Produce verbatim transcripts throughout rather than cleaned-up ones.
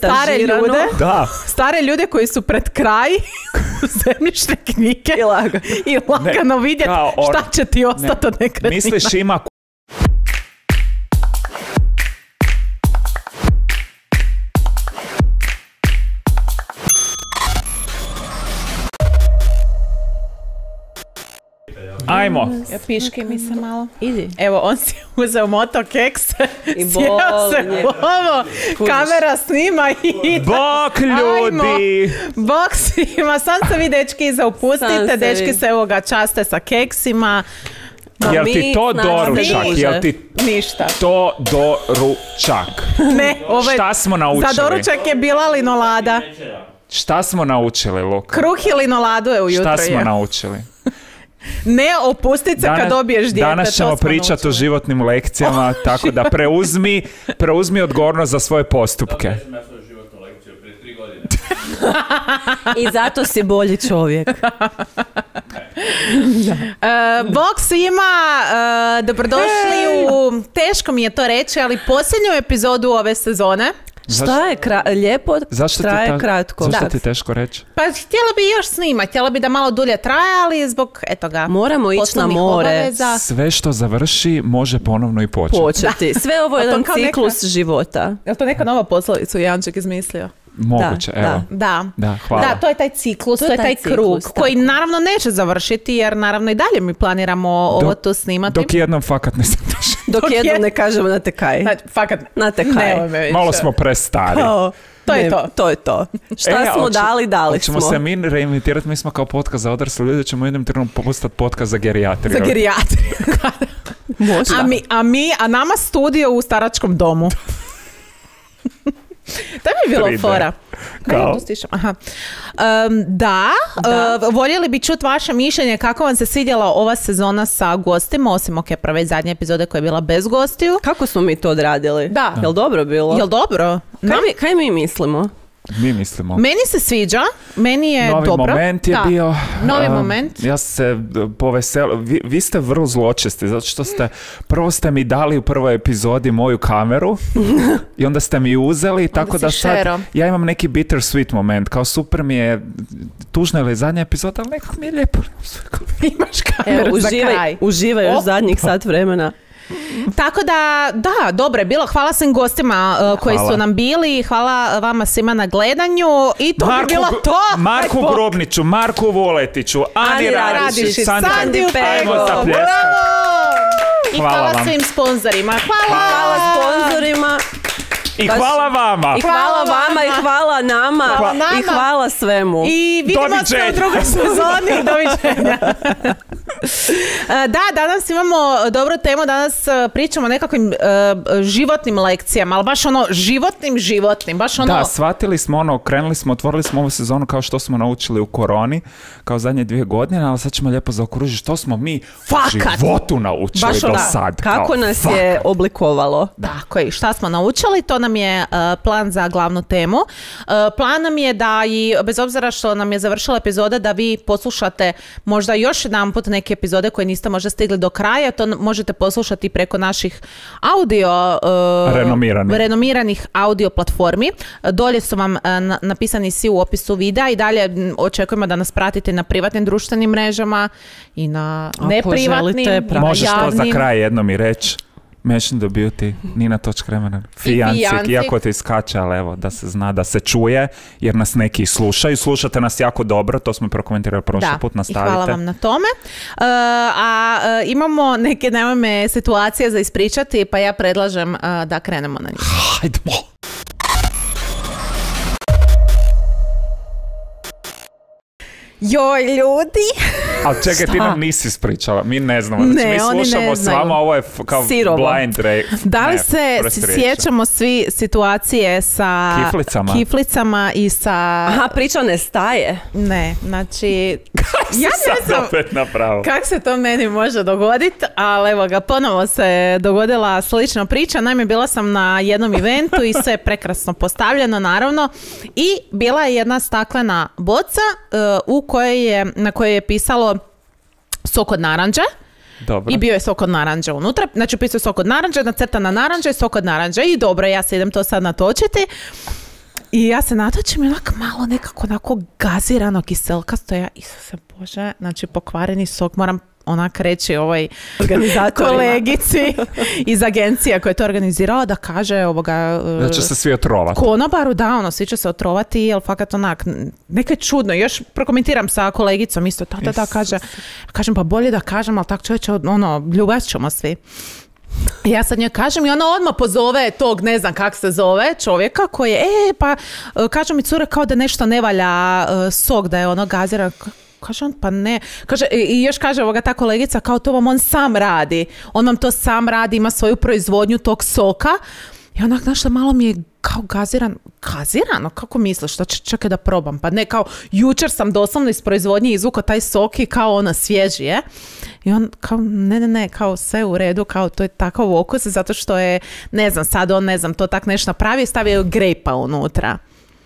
stare ljude, da. stare ljude koji su pred kraj zemljišne knjige I lagano, i lagano vidjeti on, šta će ti ostati od nekretnina. Misliš ima Ajmo. Ja, piški mi se malo. Idi. Evo, on si uzeo moto keks, I sjeo se u ovo, kamera snima i ide. Bok ljudi! Ajmo. Bok svima, sam se vi dečki zaupustite, dečki vi. Se evo ga časte sa keksima. No, jel ti to doručak? Jel ti ništa. To doručak? Ne, ovo je... Šta smo naučili? Za doručak je bila linolada. Šta smo naučili, Luka? Kruh i linoladu je ujutro. Šta smo je. naučili? Ne opustit se kad dobiješ dijete. Danas ćemo pričati o životnim lekcijama, oh, tako da preuzmi, preuzmi odgovornost za svoje postupke. Ja sam životnu lekciju prije tri godine. I zato si bolji čovjek. uh, Bog svima, uh, dobrodošli u, teško mi je to reći, ali posljednju epizodu ove sezone. Šta je kra- lijepo, zašto traje ta, kratko. Zašto da. ti teško reći? Pa htjela bi još snimati, htjela bi da malo dulje traje, ali zbog, eto ga, moramo ići na more. Obaveza. Sve što završi može ponovno i početi. Početi. Sve ovo je jedan ciklus neka, života. Je li to neka nova poslovica Janček izmislio? Moguće, da, evo. Da. Da, hvala. Da, to je taj ciklus, to je, to je taj, taj krug ciklus, koji tako. Naravno neće završiti, jer naravno i dalje mi planiramo dok, ovo tu snimati. Dok jednom fakat ne završi. Dok, dok jednom je... ne kažemo na te kaj. Na, fakat na te kaj. Malo smo prestari. Oh, to je ne, to. To je to. Šta e, smo oči, dali, dali smo. Hoćemo se mi reimitirati, mi smo kao podcast za odrasle ljudi, ćemo jednom trenutku postati podcast za gerijatriju. Za gerijatriju. a, mi, a mi, a nama studio u staračkom domu. To bi bilo Pride. Fora. Kao? Aha. Um, da, da. Uh, voljeli bi čuti vaše mišljenje kako vam se svidjela ova sezona sa gostima, osim ok, prve zadnje epizode koja je bila bez gostiju. Kako smo mi to odradili? Da. Jel dobro bilo? Jel dobro? Kaj, Nam... mi, kaj mi mislimo? Mi mislimo. Meni se sviđa, meni je Novi dobro. Novi moment je da. bio. Novi um, moment. Ja se poveselio. Vi, vi ste vrlo zločesti, zato što ste, prvo ste mi dali u prvoj epizodi moju kameru i onda ste mi uzeli, tako da sad šero. Ja imam neki bittersweet moment, kao super mi je, tužna ili zadnja epizoda, ali nekako mi je lijepo. Imaš kameru Evo, za uživaj, kraj. Uživaj još zadnjih sat vremena. Tako da, da, dobro je bilo. Hvala svim gostima uh, koji hvala. Su nam bili. Hvala vama svima na gledanju. I to Marku, bi bilo to. Marku Aj, Grobniću, Marku Voletiću, Ani Radiši, Sandi, Sandi Pego. Bravo! I hvala, hvala svim sponzorima. Hvala, hvala sponzorima. I hvala vama. I hvala vama i hvala nama. Hvala nama. I hvala svemu. I vidimo se u drugoj sezoni. Doviđenja. Da, danas imamo dobru temu. Danas pričamo o nekakvim uh, životnim lekcijama, ali baš ono životnim, životnim. Baš ono... Da, shvatili smo ono, krenuli smo, otvorili smo ovu sezonu kao što smo naučili u koroni, kao zadnje dvije godine, ali sad ćemo lijepo zaokružiti što smo mi fakat. U životu naučili baš do da. Sad. Kako kao, nas fakat. Je oblikovalo. Da, koji, šta smo naučili, to nam je uh, plan za glavnu temu. Uh, plan nam je da i, bez obzira što nam je završila epizoda, da vi poslušate možda još jedan put neke epizode koje niste možda stigli do kraja, to možete poslušati preko naših audio uh, renomiranih. renomiranih audio platformi. Dolje su vam uh, napisani svi u opisu videa i dalje očekujemo da nas pratite na privatnim društvenim mrežama i na A, neprivatnim. Možeš to za kraj jednom i reći. Mention the Beauty, Nina Točkremena, Fijancik, iako ti skače, ali evo, da se zna, da se čuje, jer nas neki slušaju. Slušate nas jako dobro, to smo prokomentirali prošli put, nastavite. Da, hvala vam na tome. Uh, a uh, imamo neke nemame situacije za ispričati, pa ja predlažem uh, da krenemo na njih. Hajdemo! Joj, ljudi! Ali čekaj, ti nam nisi ispričala, mi ne znamo. Znači, ne, mi slušamo s vama, ovo je kao Sirovo. blind rate. Da li se sjećamo svi situacije sa kiflicama, kiflicama i sa... Aha, priča ne staje. Ne, znači... Kako ja ne znam opet napravo. Kako se to meni može dogoditi, ali evo ga, ponovo se dogodila slična priča. Naime, bila sam na jednom eventu i sve prekrasno postavljeno, naravno. I bila je jedna staklena boca uh, u kojoj je, na kojoj je pisalo sok od naranđe. Dobro. I bio je sok od naranđe unutra. Znači, pisao je sok od naranđe, nacrtana naranđa i sok od naranđe. I dobro, ja se idem to sad natočiti. I ja se natočim i onak malo nekako onako gazirano kiselkasto. Ja, Isuse Bože, znači pokvareni sok, moram onak reći ovoj kolegici iz agencije koja je to organizirala da kaže ovoga... Da će se svi otrovati. Konobaru, da, ono, svi će se otrovati, jel fakat onak, nekaj čudno. Još prokomentiram sa kolegicom isto, da, da, da, kaže, kažem pa bolje da kažem, ali tak čovječe, ono, ljubav ćemo svi. Ja sad njoj kažem i ona odmah pozove tog, ne znam kak se zove, čovjeka koji je, e, pa, kaže mi cure kao da nešto ne valja sok, da je ono gaziran. Kaže on, pa ne. Kaže, i još kaže ovoga ta kolegica, kao to vam on sam radi. On vam to sam radi, ima svoju proizvodnju tog soka. I onak, znaš šta, malo mi je kao gaziran. Gazirano? Kako misliš? Što čekaj da probam. Pa ne, kao, jučer sam doslovno iz proizvodnje izvukao taj sok i kao ona svježi je. I on kao, ne, ne, ne, kao sve u redu, kao to je takav okus, zato što je, ne znam, sad on, ne znam, to tak nešto napravi i stavio grejpa unutra.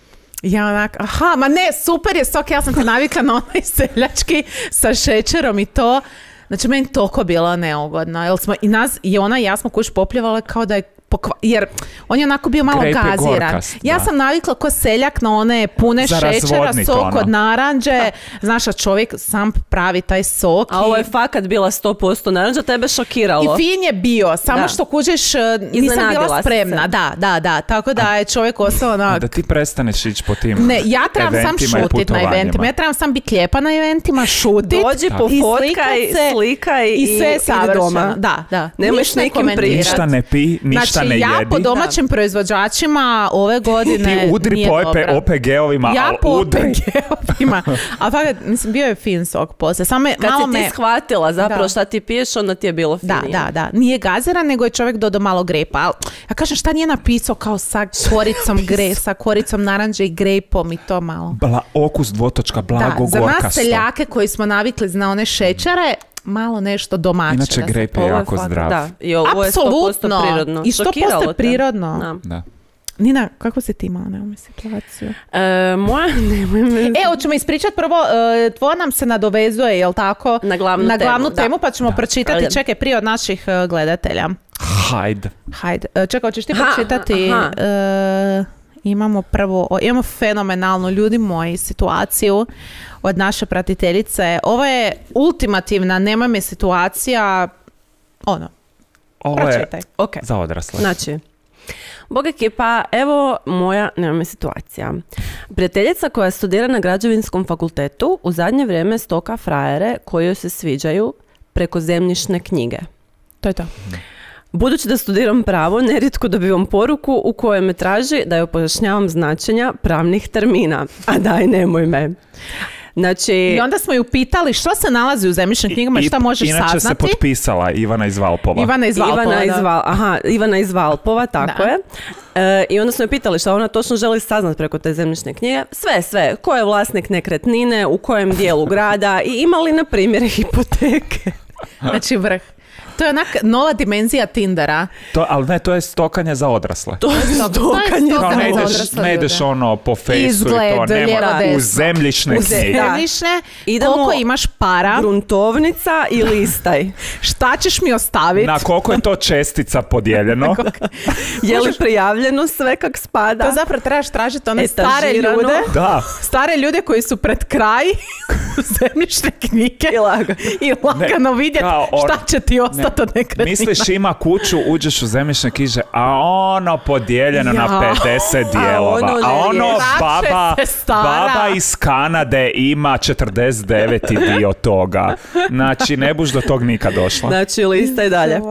Ja onak, aha, ma ne, super je sok, ja sam te navikla na onaj seljački sa šećerom i to. Znači, meni toliko bilo neugodno. Jel smo, i, nas, i ona i ja smo kuć popljevale kao da je pokva, jer on je onako bio malo Grape gaziran. gorkast, ja da. sam navikla ko seljak na one pune Za šećera, sok ono. od naranđe. Znaš, a čovjek sam pravi taj sok. A ovo je fakat bila sto posto naranđa, tebe šokiralo. I fin je bio, samo da. Što kužiš, nisam bila spremna. Da, da, da. Tako da je čovjek ostao onak... Da ti prestaneš ići po tim Ne, ja trebam sam šutit na eventima. Ja trebam sam biti lijepa na eventima, šutit. Dođi, pofotkaj, slikaj i, i sve i savršeno. doma. Da, da. Nemaš nekim pričati. Ništa ne pi, ništa znači, ne jedi. ja po domaćim proizvođačima ove godine ti udri nije po dobra. O P G-ovima, Ja ali po udri. O P G-ovima. A fakat, mislim, bio je fin sok poslije. Samo Kad malo si ti me... shvatila zapravo Da. šta ti piješ, onda ti je bilo finije. Da, da, da. Nije gaziran, nego je čovjek dodao malo grepa. Al, ja kažem, šta nije napisao kao sa koricom gre, sa koricom naranđe i grejpom i to malo. Bla, okus dvotočka, blago Da, za nas gorkasto. seljake koji smo navikli na one šećere, malo nešto domaće. Inače, da se- grape je Ovo je jako fakat, zdrav. Da, i ovo je sto posto Apsolutno. prirodno. I sto posto Šokiralo te? prirodno. Da. Da. Nina, kako si ti imala na ovom situaciju? E, moja, nemoj me... E, hoćemo ispričati prvo, e, tvoja nam se nadovezuje, jel tako? Na glavnu na glavnu temu, da. temu, pa ćemo Da. pročitati, Ajde. čekaj, prije od naših e, gledatelja. Hajde. Hajde, e, čekaj, hoćeš ti Aha, pročitati? aha. E, imamo prvo, o, imamo fenomenalnu, ljudi moji, situaciju od naše pratiteljice. Ovo je ultimativna, nema me situacija, ono, Ovo je pročitaj. Ok, za odrasle. znači... Bog ekipa, evo moja, nema me situacija. Prijateljica koja studira na građevinskom fakultetu u zadnje vrijeme stoka frajere koji joj se sviđaju preko zemljišne knjige. To je to. Budući da studiram pravo, nerijetko dobivam poruku u kojoj me traži da joj pojašnjavam značenja pravnih termina. A daj, nemoj me. Znači... I onda smo ju pitali što se nalazi u zemljišnim knjigama i šta možeš Inače saznati. se potpisala Ivana iz Valpova. Ivana iz Valpova, Ivana iz, da. Val, aha, Ivana iz Valpova, tako Da. je. E, I onda smo je pitali šta ona točno želi saznati preko te zemljišne knjige. Sve, sve. Ko je vlasnik nekretnine, u kojem dijelu grada i ima li, na primjer, hipoteke. Znači vrh. To je onak nova dimenzija Tindera. To, ali ne, to je stokanje za odrasle. To je To je stokanje. Kao stokanje ne za ideš, odrasle ne ideš ljude. ono po fejsu i Izgled, to, nema lijevo, desno. u zemljišne U ze- knjige. da. Zemljišne, Idemo- koliko imaš para, Gruntovnica i listaj. šta ćeš mi ostaviti. Na koliko je to čestica podijeljeno? Je li prijavljeno sve kak spada? To zapravo trebaš tražiti one stare Etažirano. ljude, Da. stare ljude koji su pred kraj zemljišne knjige I lagano. i lagano vidjeti kao on- šta će ti ostati od nekretnina. Misliš ima kuću, uđeš u zemljišne knjige, a ono podijeljeno Ja. na pedeset dijelova. ono A ono ne baba, Rače se stara. baba iz Kanade ima četrdeset deveti dio toga. Znači, ne buš do tog nikad došla. Znači, listaj dalje.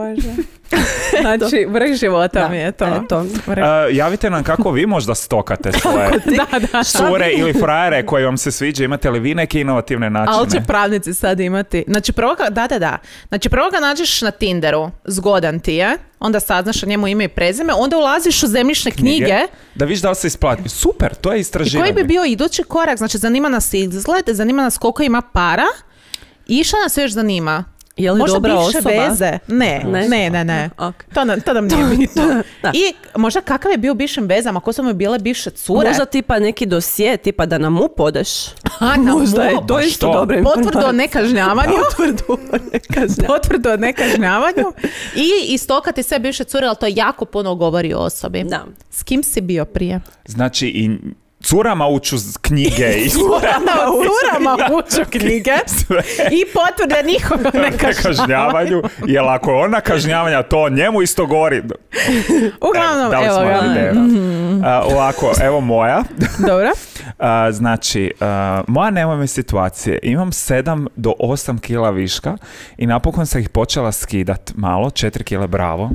Znači, vrh života mi je to. Eto. Vrh. E, javite nam kako vi možda stokate svoje Da, da. cure ili frajere koji vam se sviđa. Imate li vi neke inovativne načine? Ali će pravnici sad imati. Znači prvo ga, da, da, da. Znači prvo ga nađeš na Tinderu, zgodan ti je, onda saznaš o njemu ime i prezime, onda ulaziš u zemljišne knjige, Da viš da li se isplati. Super, to je i istraživanje. koji bi bio idući korak. Znači zanima nas izgled, zanima nas koliko ima para i šta nas još zanima? Je li možda dobra bivše osoba? veze. Ne, ne, ne, ne. ne. Okay. To, nam, to nam nije bitno. I možda kakav je bio u bivšim vezama, ko su mu bile bivše cure? Možda tipa neki dosje, tipa da na MUP odeš. A, na možda je MUP. to isto dobro informacija. Potvrdu o nekažnjavanju. Potvrdu o nekažnjavanju. Potvrdu o nekažnjavanju. I istokati sve bivše cure, ali to jako puno govori o osobi. Da. S kim si bio prije? Znači i curama uču knjige. I curama, curama uču knjige. I potvrde njihovo nekažnjavanju. Jer ako je ona kažnjavanja, to njemu isto gori. Uglavnom, evo, evo ga. Mm-hmm. Uh, ovako, evo moja. Dobro. Uh, znači, uh, moja nemojme situacije. Imam sedam do osam kila viška i napokon sam ih počela skidat malo. četiri kile, bravo.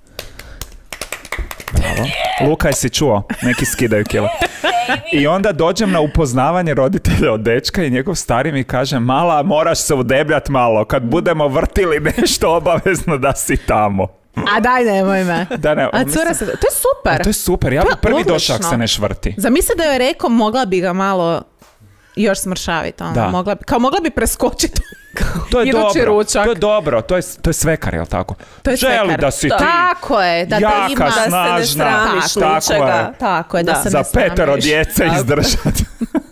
Bravo. Luka, jesi čuo? Neki skidaju kilo. I onda dođem na upoznavanje roditelja od dečka i njegov stari mi kaže, mala, moraš se udebljat malo. Kad budemo vrtili nešto, obavezno da si tamo. A daj, nemoj me. Da, ne, A cura mislim, se... To je super. a to je super. Ja To bi je prvi odlično. došao ako se ne švrti. Zamisli da joj rekao, mogla bi ga malo još smršaviti. Ono. Da. Mogla bi, kao mogla bi preskočiti. To je Idući dobro. ručak. To je dobro. To je, to je svekar, jel tako? To je Želi svekar. da si ti Tako je. Da, da jaka, ima... snažna. Da se ne sramiš tako ničega. je. Tako je, da, Da. se Za ne petero sramiš. djece izdržati.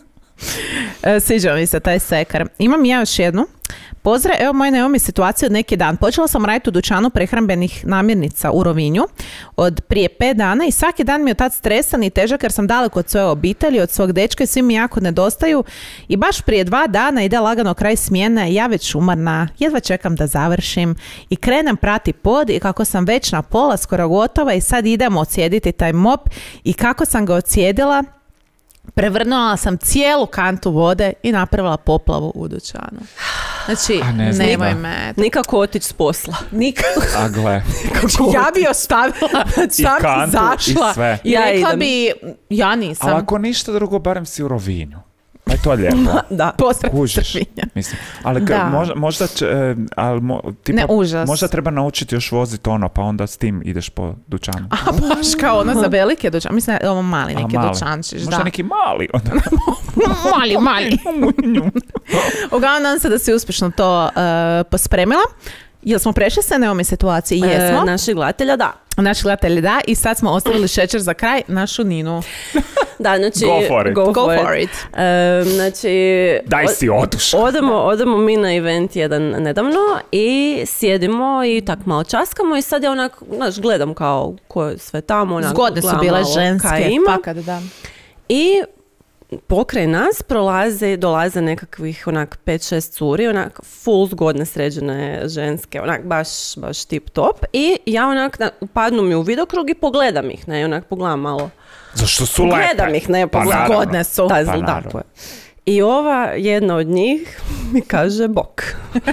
E, Sviđa mi se taj sekar. Imam ja još jednu. Pozdrav, evo moje neomi situacije od neki dan. Počela sam raditi u dućanu prehrambenih namirnica u Rovinju od prije pet dana i svaki dan mi je tad stresan i težak jer sam daleko od svoje obitelji, od svog dečka i svi mi jako nedostaju i baš prije dva dana ide lagano kraj smjene, ja već umorna, jedva čekam da završim i krenem prati pod i kako sam već na pola skoro gotova i sad idemo ocijediti taj mop i kako sam ga ocijedila, prevrnula sam cijelu kantu vode i napravila poplavu u dućanu. Znači, A ne znam, nemoj da. me. Nikako otići s posla. Nikako. A gle. Znači, ja bi ostavila, I sam kantu, zašla. i sve. I Ja rekla idem. bi, ja nisam. Ali ako ništa drugo, barem si u Rovinju. Pa je to lijepo. Da. Posred Kužiš, Trvinja. mislim. Ali ka, Da. možda, možda, će, e, ali mo, tipa, Ne, užas. možda treba naučiti još voziti ono, pa onda s tim ideš po dućanu. A baš kao ono za velike dućan. Mislim, da je ovo mali neki A, mali. dućančić. Možda Da. neki mali. Onda. mali, mali. Uglavnom, nadam se da si uspješno to uh, pospremila. Jel smo prešli se neomi situacije? Jesmo. E, naših gledatelja, da. Naši gledatelji da. I sad smo ostavili šećer za kraj, našu Ninu. Da, znači... Go for it. Go, Go for, for it. it. E, znači... Daj si oduš. Odemo, odemo mi na event jedan nedavno i sjedimo i tak malo časkamo i sad ja onak, znaš, gledam kao ko je sve tamo. Onak, Zgodne su gledam bile malo ženske. kaj ima. Fakat, da. I pokraj nas prolaze, dolaze nekakvih onak pet šest curi, onak full zgodne sređene ženske, onak baš, baš tip top. I ja onak na, upadnu mi u vidokrug i pogledam ih, ne, onak pogledam malo. Zašto su lepe? Gledam ih, ne, Pa pogledam. naravno. Zgodne su. Da, Pa znam, naravno. tako je. I ova jedna od njih mi kaže bok.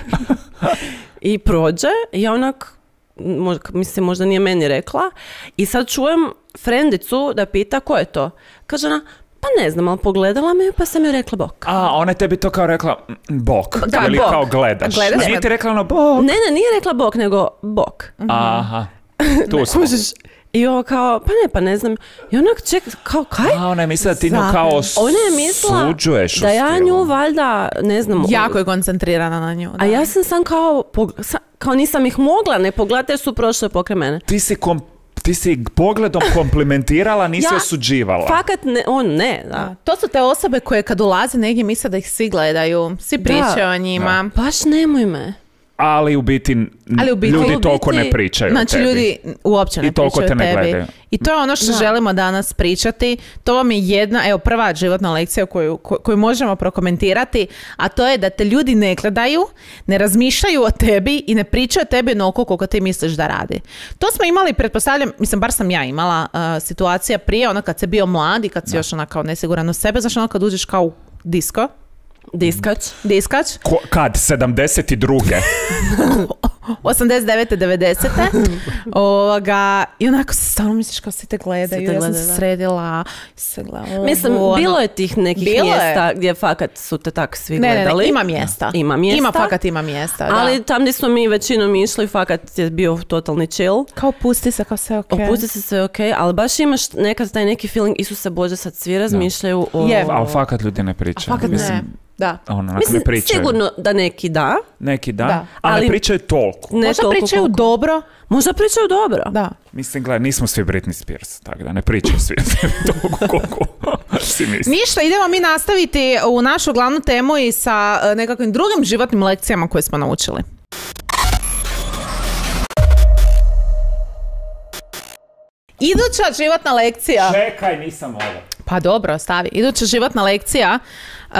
I prođe i ja onak, možda, mislim, možda nije meni rekla. I sad čujem frendicu da pita ko je to. Kaže ona, pa ne znam, ali pogledala me pa sam joj rekla bok. A, ona je tebi to kao rekla mm, bok. Da, Ili bok. kao gledaš. Gledaš A nije me. ti rekla ono bok. Ne, ne, nije rekla bok, nego bok. Aha. Tu smo. Kužiš? I ovo kao, pa ne, pa ne znam. I onak ček, kao kaj? A, ona je mislila da ti nju Za- kao Ona je mislila suđuješ u da ja stilu. nju valjda, ne znam. Jako je koncentrirana na nju. Da. A ja sam sam kao, pog- sa- kao nisam ih mogla ne pogledati jer su prošle pokraj mene. Ti si, kom, ti si pogledom komplimentirala, nisi Ja- osuđivala. Fakat ne, on ne, da. Da. To su te osobe koje kad ulaze negdje misle da ih svi gledaju, svi pričaju o njima. Baš nemoj me. Ali u biti, Ali u biti- ljudi u toliko biti- ne pričaju o Znači tebi. ljudi uopće ne I toliko pričaju te o ne tebi. gledaju. I to je ono što Da. želimo danas pričati. To vam je jedna, evo prva životna lekcija koju, ko- koju možemo prokomentirati, a to je da te ljudi ne gledaju, ne razmišljaju o tebi i ne pričaju o tebi onoliko koliko ti misliš da radi. To smo imali, pretpostavljam, mislim bar sam ja imala uh, situacija prije, ono kad si bio mlad i kad si još ona kao nesiguran u sebe, znaš ono kad uđeš kao u disko, Diskač. diskač, Ko, kad? sedamdeset druge osamdeset devete devedesete ovoga, i onako se stalno misliš kao svi te gledaju, Svi te ja sam gledaju, se da. sredila, se gledala, Mislim, ovo, ono. bilo je tih nekih Bilo je. mjesta gdje fakat su te tak svi Ne, ne, gledali. ne, ima mjesta. Ima mjesta. Ima, fakat ima mjesta, da. Ali tam gdje smo mi većinom išli, fakat je bio totalni chill. Kao pusti se, kao sve okej. Opusti se sve ok, ali baš imaš nekad taj neki feeling, Isuse Bože, sad svi razmišljaju o... Je. ali fakat ljudi ne pričaju. A fakat ne. Mislim, Da. Ono, Mislim, ne pričaju. sigurno da neki da. Neki da, Da. ali, Ali ne pričaju toliko. Ne Možda toliko pričaju koliko. dobro. Možda pričaju dobro. Da. Mislim, gledaj, nismo svi Britney Spears, tako da ne pričaju svi toliko koliko si misli. Ništa, idemo mi nastaviti u našu glavnu temu i sa e, nekakvim drugim životnim lekcijama koje smo naučili. Iduća životna lekcija. Čekaj, nisam ovo. Pa dobro, stavi. Iduća životna lekcija e,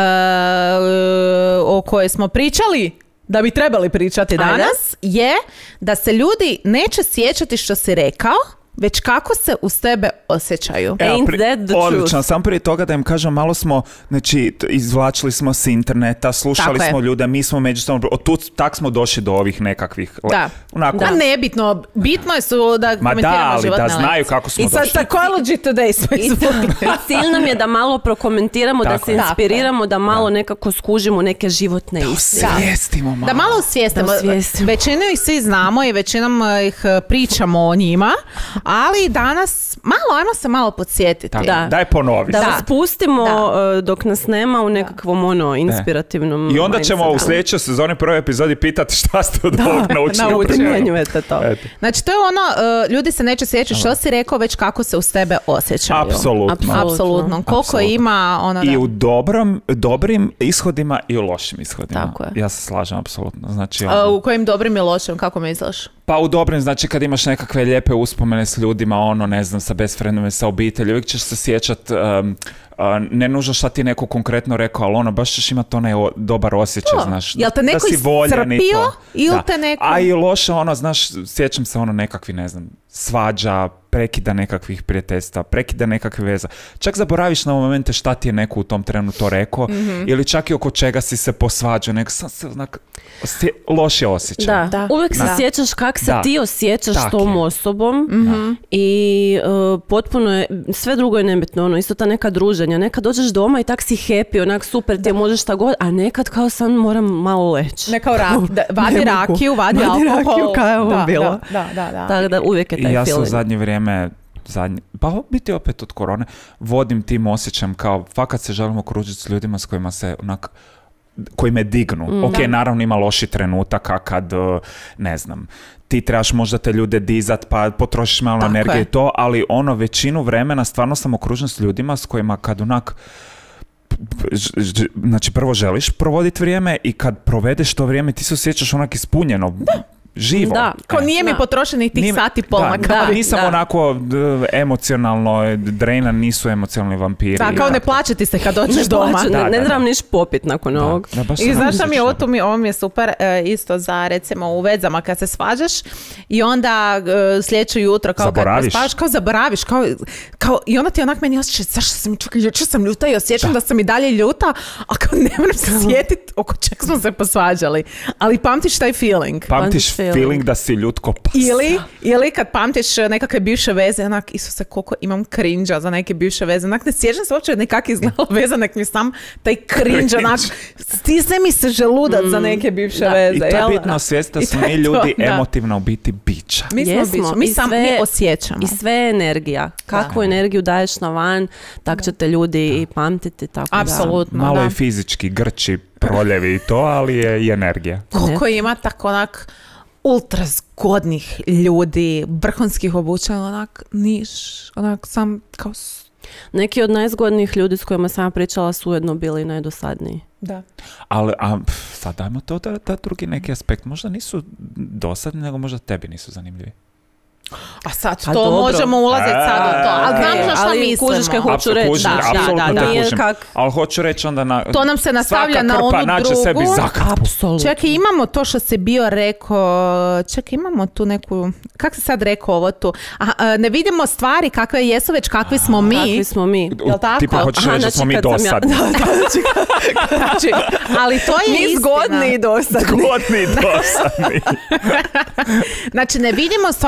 o kojoj smo pričali da bi trebali pričati danas je da se ljudi neće sjećati što si rekao, već kako se uz tebe osjećaju. Evo, Ain't pri- that the odlično, truth? sam prije toga da im kažem, malo smo, znači, t- izvlačili smo s interneta, slušali Tako je. smo ljude, mi smo međusobno, od tu tak smo došli do ovih nekakvih, le- Da. onako, Da, nebitno, bitno je su da ma komentiramo da, ali životne da znaju lekcije. kako smo I sa došli. Psychology Today smo I izvukli. cilj nam je da malo prokomentiramo, da Tako se je. inspiriramo, da malo nekako skužimo neke životne istine. Svijestimo malo. Da malo osvijestimo. Da osvijestimo. Većinu ih svi znamo i većinom ih e, pričamo o njima, ali danas malo, ajmo se malo podsjetiti. Tako, Da. daj ponovi. Da Da. vas pustimo Da. uh, dok nas nema u nekakvom ono inspirativnom I onda ćemo u mindsetu. sljedećoj sezoni prvoj epizodi pitati šta ste od ovog naučili. naučili. Primjenjujete to. Eto. Znači, to je ono, e, ljudi se neće sjećati što si rekao, već kako se uz tebe osjećaju. Apsolutno. Apsolutno. Apsolutno. Koliko Apsolutno. ima, ono da. I u dobrom, dobrim ishodima i u lošim ishodima. Tako je. Ja se slažem, apsolutno. Znači, A, ono, u kojim dobrim i lošim, kako misliš? pa u dobrim, znači kad imaš nekakve lijepe uspomene s ljudima, ono, ne znam, sa best friendom, sa obitelji, uvijek ćeš se sjećat, um, uh, ne nužno šta ti je neko konkretno rekao, ali ono, baš ćeš imati onaj o- dobar osjećaj, To. znaš. Jel te neko da si voljen i iscrpio to. ili Da. te neko- A i loše, ono, znaš, sjećam se ono nekakvi, ne znam, svađa, prekida nekakvih prijateljstva, prekida nekakve veza. Čak zaboraviš na momente šta ti je neko u tom trenu to rekao, ili čak i oko čega si se posvađao, nego sam se onak, osje- loše osjećaj. Da. Da. Uvijek se Da. sjećaš kak se Da. ti osjećaš Tak s tom je. osobom i uh, potpuno je, sve drugo je nebitno, ono, isto ta neka druženja, nekad dođeš doma i tak si happy, onak super, ti je možeš šta god, a nekad kao sam moram malo leći. Ne kao rak, da, vadi Ne mogu. rakiju, vadi, Vadi alkohol. rakiju, kaj je ovo da, bilo? Da, da, da. da. Tako da uvijek je I taj ja se u feeling. zadnje vrijeme, zadnje, pa biti opet od korone, vodim tim osjećajem kao fakat se želim okružiti s ljudima s kojima se onak, koji me dignu. Mm, ok, da. naravno ima loši trenutaka kad, uh, ne znam, ti trebaš možda te ljude dizat pa potrošiš malo Tako energije je. i to, ali ono većinu vremena stvarno sam okružen s ljudima s kojima kad onak ž- ž- znači prvo želiš provoditi vrijeme i kad provedeš to vrijeme ti se osjećaš onak ispunjeno, živo. Da. Kao E. nije mi Da. potrošenih tih Nije- sati pol da, na da, kavi. nisam Da. onako d- emocionalno drejnan, nisu emocionalni vampiri. Da, kao ne plaće ti se kad dođeš Ne doma. plaću, Da, ne, ne da, trebam da. niš popit nakon Da, ovog. da, baš I sam znaš šta mi je ovo, osjećao. tu mi, ovo mi je super e, isto za recimo u vezama kad se svađaš i onda e, sljedeće jutro kao Zaboraviš. kad spavaš, kao zaboraviš, kao, kao, i onda ti onak meni osjećaj, zašto sam čekaj, jučer sam ljuta i osjećam da. sam i dalje ljuta, a kao ne moram se sjetiti oko čeg smo se posvađali. Ali pamtiš taj feeling. Pamtiš feeling. feeling da si ljut ko pas. Ili, ili kad pamtiš nekakve bivše veze, onak, Isuse, koliko imam cringe-a za neke bivše veze, onak, ne sjećam se uopće nekak izgledala veza, nek mi sam taj cringe, onak, stisne mi se želudac za neke bivše da. veze. I to je jel? bitno svijest da I smo to mi je to, ljudi da. emotivna u biti bića. Mi smo Jesmo, bića, mi i sam sve- mi osjećamo. I sve je energija. Kakvu energiju daješ na van, tak će te ljudi i pamtiti. Tako da. Apsolutno, Malo da. je fizički, grči, proljevi i to, ali je i energija. Koliko ima tako onak ultra zgodnih ljudi, vrhunskih obučenih, onak, niš, onak, sam kao... s- Neki od najzgodnijih ljudi s kojima sam ja pričala su ujedno bili najdosadniji. Da. Ali a, pf, sad dajmo to da, da drugi neki aspekt. Možda nisu dosadni, nego možda tebi nisu zanimljivi. A sad Pa to dobro. možemo ulaziti sad u to, ali Ok, znam na šta ali mislimo. kužiš kaj hoću Apsolutno, reći. kužim, Da, da, apsolutno da, te nije kužim. kak- Ali hoću reći onda na... To nam se nastavlja svaka na krpa onu nađe drugu. sebi zakrpu. Apsolutno. Čekaj, imamo to što se bio rekao, čekaj, imamo tu neku, kak se sad rekao ovo tu? Aha, a, ne vidimo stvari kakve jesu, već kakvi smo mi. Kakvi smo mi. Jel tako? Tipa hoćeš Aha, reći da znači smo mi kad sam ja- dosadni. Znači, ali to je Mi istina. zgodni i dosadni. Zgodni i dosadni. Znači, ne vidimo stvari kakvi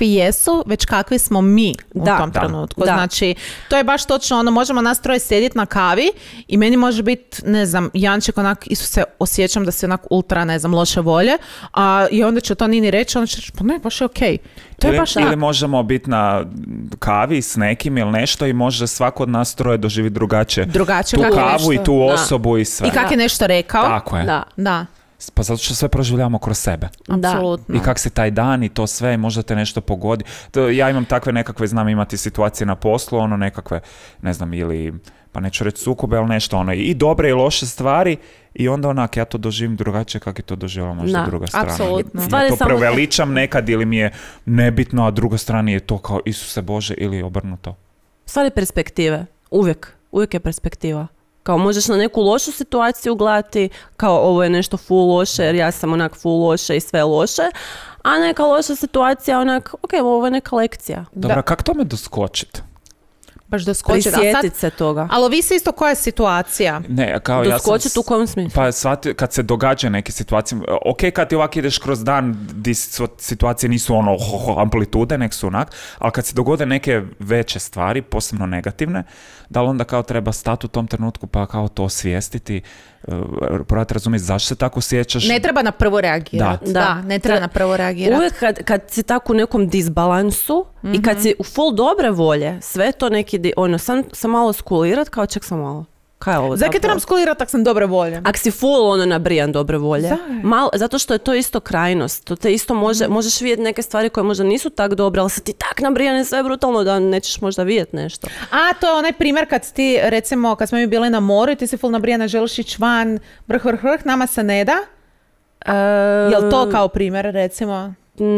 kakvi jesu, već kakvi smo mi u da, tom da, trenutku. Da. Znači, to je baš točno, ono, možemo nas troje sjediti na kavi i meni može biti, ne znam, Janček onak, Isuse, osjećam da si onak ultra, ne znam, loše volje, a i onda će to Nini reći, onda će reći, pa ne, baš je okej. Okay. To ili, je baš ili da. možemo biti na kavi s nekim ili nešto i može svako od nas troje doživi drugačije. Drugačije tu kavu nešto. i tu Da. osobu i sve. I kak je nešto rekao. Tako je. Da. Da. Pa zato što sve proživljavamo kroz sebe. Apsolutno. I kak se taj dan i to sve, možda te nešto pogodi. To, ja imam takve nekakve, znam imati situacije na poslu, ono nekakve, ne znam, ili, pa neću reći sukobe, ali nešto ono, i dobre i loše stvari i onda onak, ja to doživim drugačije kako je to doživjela možda Da, druga strana. apsolutno. Ja Stvari to samo- preveličam nekad ili mi je nebitno, a druga strana je to kao Isuse Bože ili obrnuto. Stvari perspektive. Uvijek. Uvijek je perspektiva. Kao možeš na neku lošu situaciju gledati, kao ovo je nešto full loše jer ja sam onak full loše i sve loše, a neka loša situacija onak, ok, ovo je neka lekcija. Dobro, kako tome doskočiti? Baš doskočiti. Prisjetit se toga. Ali ovisi isto koja je situacija. Ne, kao ja sam... Doskočiti u kojem smislu? Pa shvati, kad se događa neke situacije, ok, kad ti ovak ideš kroz dan di situacije nisu ono ho, ho, amplitude, nek su onak, ali kad se dogode neke veće stvari, posebno negativne, da li onda kao treba stati u tom trenutku pa kao to osvijestiti, uh, probati razumjeti zašto se tako osjećaš. Ne treba na prvo reagirati. Da. Da, ne treba na prvo reagirati. Uvijek kad, kad si tako u nekom disbalansu mm-hmm. i kad si u full dobre volje, sve to neki, di, ono, sam, sam malo skulirat, kao ček sam malo. Kaj je ovo Zakaj zapravo? trebam skulirati tak sam dobre volje? Ak si full ono nabrijan dobre volje, Da. malo, zato što je to isto krajnost. To te isto može, možeš vidjeti neke stvari koje možda nisu tak dobre, ali se ti tak nabrijan i sve brutalno da nećeš možda vidjeti nešto. A, to je onaj primjer kad ti, recimo, kad smo mi bili na moru i ti si full nabrijana, želiš ići van, vrh, vrh, vrh, nama se ne da. E, Jel to kao primjer, recimo?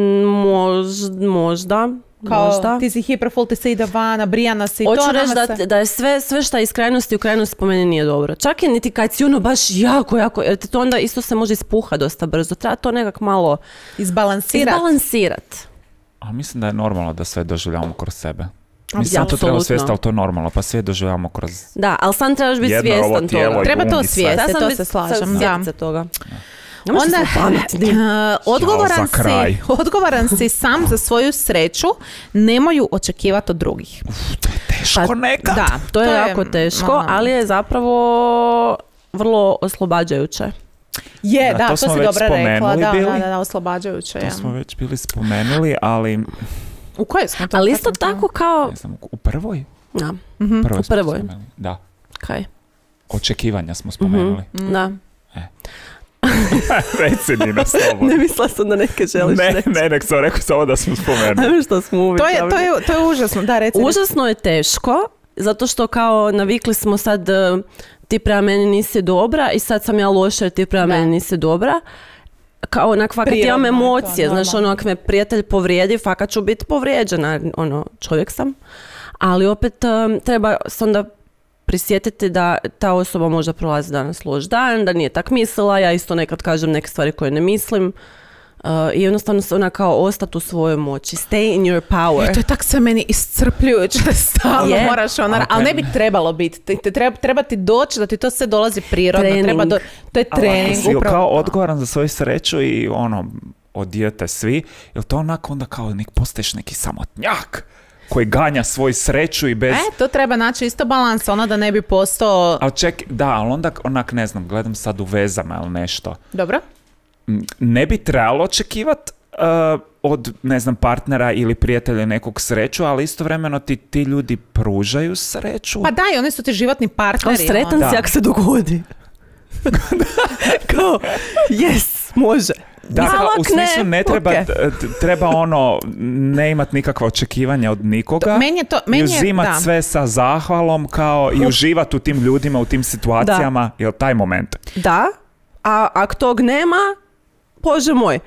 Možda, možda. Kao možda. ti si hiper full, ti se ide van, nabrijana si. Hoću to, reći nama da, se... da je sve, sve šta je iz krajnosti u krajnosti po meni nije dobro. Čak i niti kad si ono baš jako, jako, jer ti to onda isto se može ispuha dosta brzo. Treba to nekak malo Izbalansirati. izbalansirat. A mislim da je normalno da sve doživljavamo kroz sebe. Ja, Mislim da to treba apsolutno. svijesti, ali to je normalno, pa sve doživljavamo kroz... Da, ali sam trebaš biti Jedno je ovo svjestan tijelo toga. i Treba to um i sve. svijesti, sam to bit- se slažem. sam Da. sjetit se toga. Ne možeš Onda, smo pametni. uh, odgovoran, Jao, za kraj. si, odgovoran si sam za svoju sreću, nemoj ju očekivati od drugih. Teško Pa, nekad. Da, To je jako teško, ono, ali je zapravo vrlo oslobađajuće. Je, Da, da, to to, smo si već dobro rekla. spomenuli Da, bili. da, da, da, oslobađajuće. To Ja. smo već bili spomenuli, ali U kojoj smo to? Ali Kad isto smo to? tako kao... ne znam, u prvoj? Da, Prvoj u smo prvoj. spomenuli. Da. kaj? Očekivanja smo spomenuli. Da. Reci Nina, slobodno. Ne mislila sam da neke želiš Ne, reći. ne, nek sam rekao samo da smo spomenuli. Ajme što smo uvijek. To je, to, je, to je užasno, da, reci. Užasno je teško, zato što kao navikli smo sad uh, ti prema meni nisi dobra i sad sam ja loša jer ti prema Da. meni nisi dobra. Kao onak, fakat imam Prirodno je to, emocije, znaš, normalno. ono, ako me prijatelj povrijedi, fakat ću biti povrijeđena, ono, čovjek sam. Ali opet um, treba se onda prisjetiti da ta osoba možda prolazi danas loš dan, da nije tak mislila, ja isto nekad kažem neke stvari koje ne mislim. Uh, I jednostavno se ona kao ostati u svojoj moći. Stay in your power. E, to je tak sve meni iscrpljujuće da stalno Je. moraš ona, Ok. ali ne bi trebalo biti. Ti, ti treba, treba ti doći da ti to sve dolazi prirodno. Trening. Treba do, to je Ali trening. ako si upravo kao to. odgovoran za svoju sreću i ono, odijete svi, jel to onako onda kao nek postaješ neki samotnjak koji ganja svoju sreću i bez... E, to treba naći isto balans, ono da ne bi postao... Ali ček, da, ali onda onak, ne znam, gledam sad u vezama ili nešto. Dobro? M, Ne bi trebalo očekivati uh, od, ne znam, partnera ili prijatelja nekog sreću, ali istovremeno ti ti ljudi pružaju sreću. Pa da, i oni su ti životni Kao partneri. sretan ono. si Da. ako se dogodi. Kao, yes, može. Da, Ali kao, u ak smislu ne treba, ok. t- treba ono, ne imat nikakva očekivanja od nikoga. To- meni je to- I meni je- uzimat da. sve sa zahvalom kao i uživat u tim ljudima, u tim situacijama, jel taj moment. Da, a ako tog nema, Bože moj.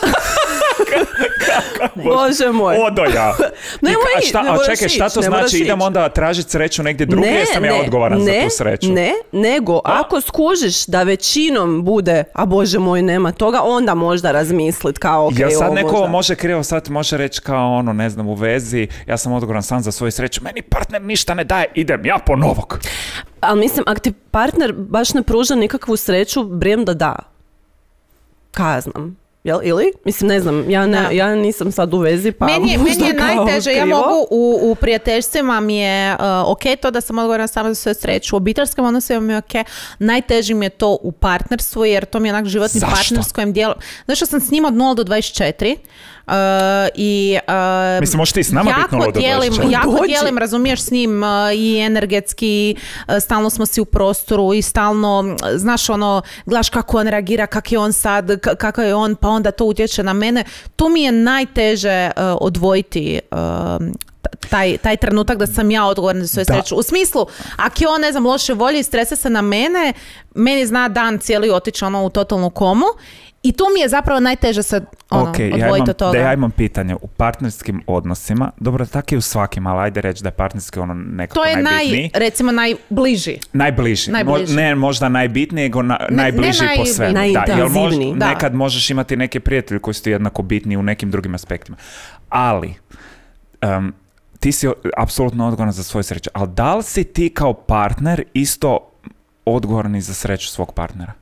Bože moj. Odo ja. Nemoj I ka- a ići, šta, ne a moraš čekaj, šta ići, to ne moraš znači? Idem ići. onda tražiti sreću negdje drugdje, jer sam ja odgovoran ne, za tu sreću. Ne, nego ako skužiš da većinom bude, a Bože moj nema toga, onda možda razmislit kao ok, Jel sad ovo neko možda. može krivo, sad može reći kao ono, ne znam, u vezi, ja sam odgovoran sam za svoju sreću, meni partner ništa ne daje, idem ja po novog. Ali mislim, ako ti partner baš ne pruža nikakvu sreću, brijem da da. Kaj ja znam. Jel, ili? Mislim, ne znam, ja, ne, ja nisam sad u vezi, pa meni je, meni je najteže, krivo. ja mogu u, u prijateljstvima mi je uh, ok to da sam odgovorna sama za svoju sreću, u obiteljskim odnosima mi je ok, najteže mi je to u partnerstvu, jer to mi je onak životni Zašto? partner s kojim dijelu. Znaš što sam s njima od nula do dvadeset četiri uh, i uh, mislim, možeš ti s nama biti nula do dvadeset četiri. Jako Dođi. dijelim, razumiješ, s njim uh, i energetski, uh, stalno smo si u prostoru i stalno, znaš, ono, gledaš kako on reagira, kak je on sad, k- kako je on, pa onda to utječe na mene. Tu mi je najteže uh, odvojiti uh, taj, taj trenutak da sam ja odgovorna za svoju sreću. U smislu, ako je on, ne znam, loše volje i stresa se na mene, meni zna dan cijeli otići ono u totalnu komu. I tu mi je zapravo najteže se ono, okay, odvojiti ja od toga. Da, ja imam pitanje. U partnerskim odnosima, dobro, tako i u svakim, ali ajde reći da je partnerski ono nekako to je najbitniji. naj, recimo najbliži. Najbliži. najbliži. Mo, ne možda najbitniji, nego na, ne, najbliži ne po svemu. Najintenzivniji. Mož, nekad možeš imati neke prijatelje koji su ti jednako bitni u nekim drugim aspektima. Ali, um, ti si apsolutno odgovoran za svoju sreću. Ali da li si ti kao partner isto odgovorni za sreću svog partnera?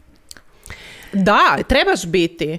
Da, trebaš biti.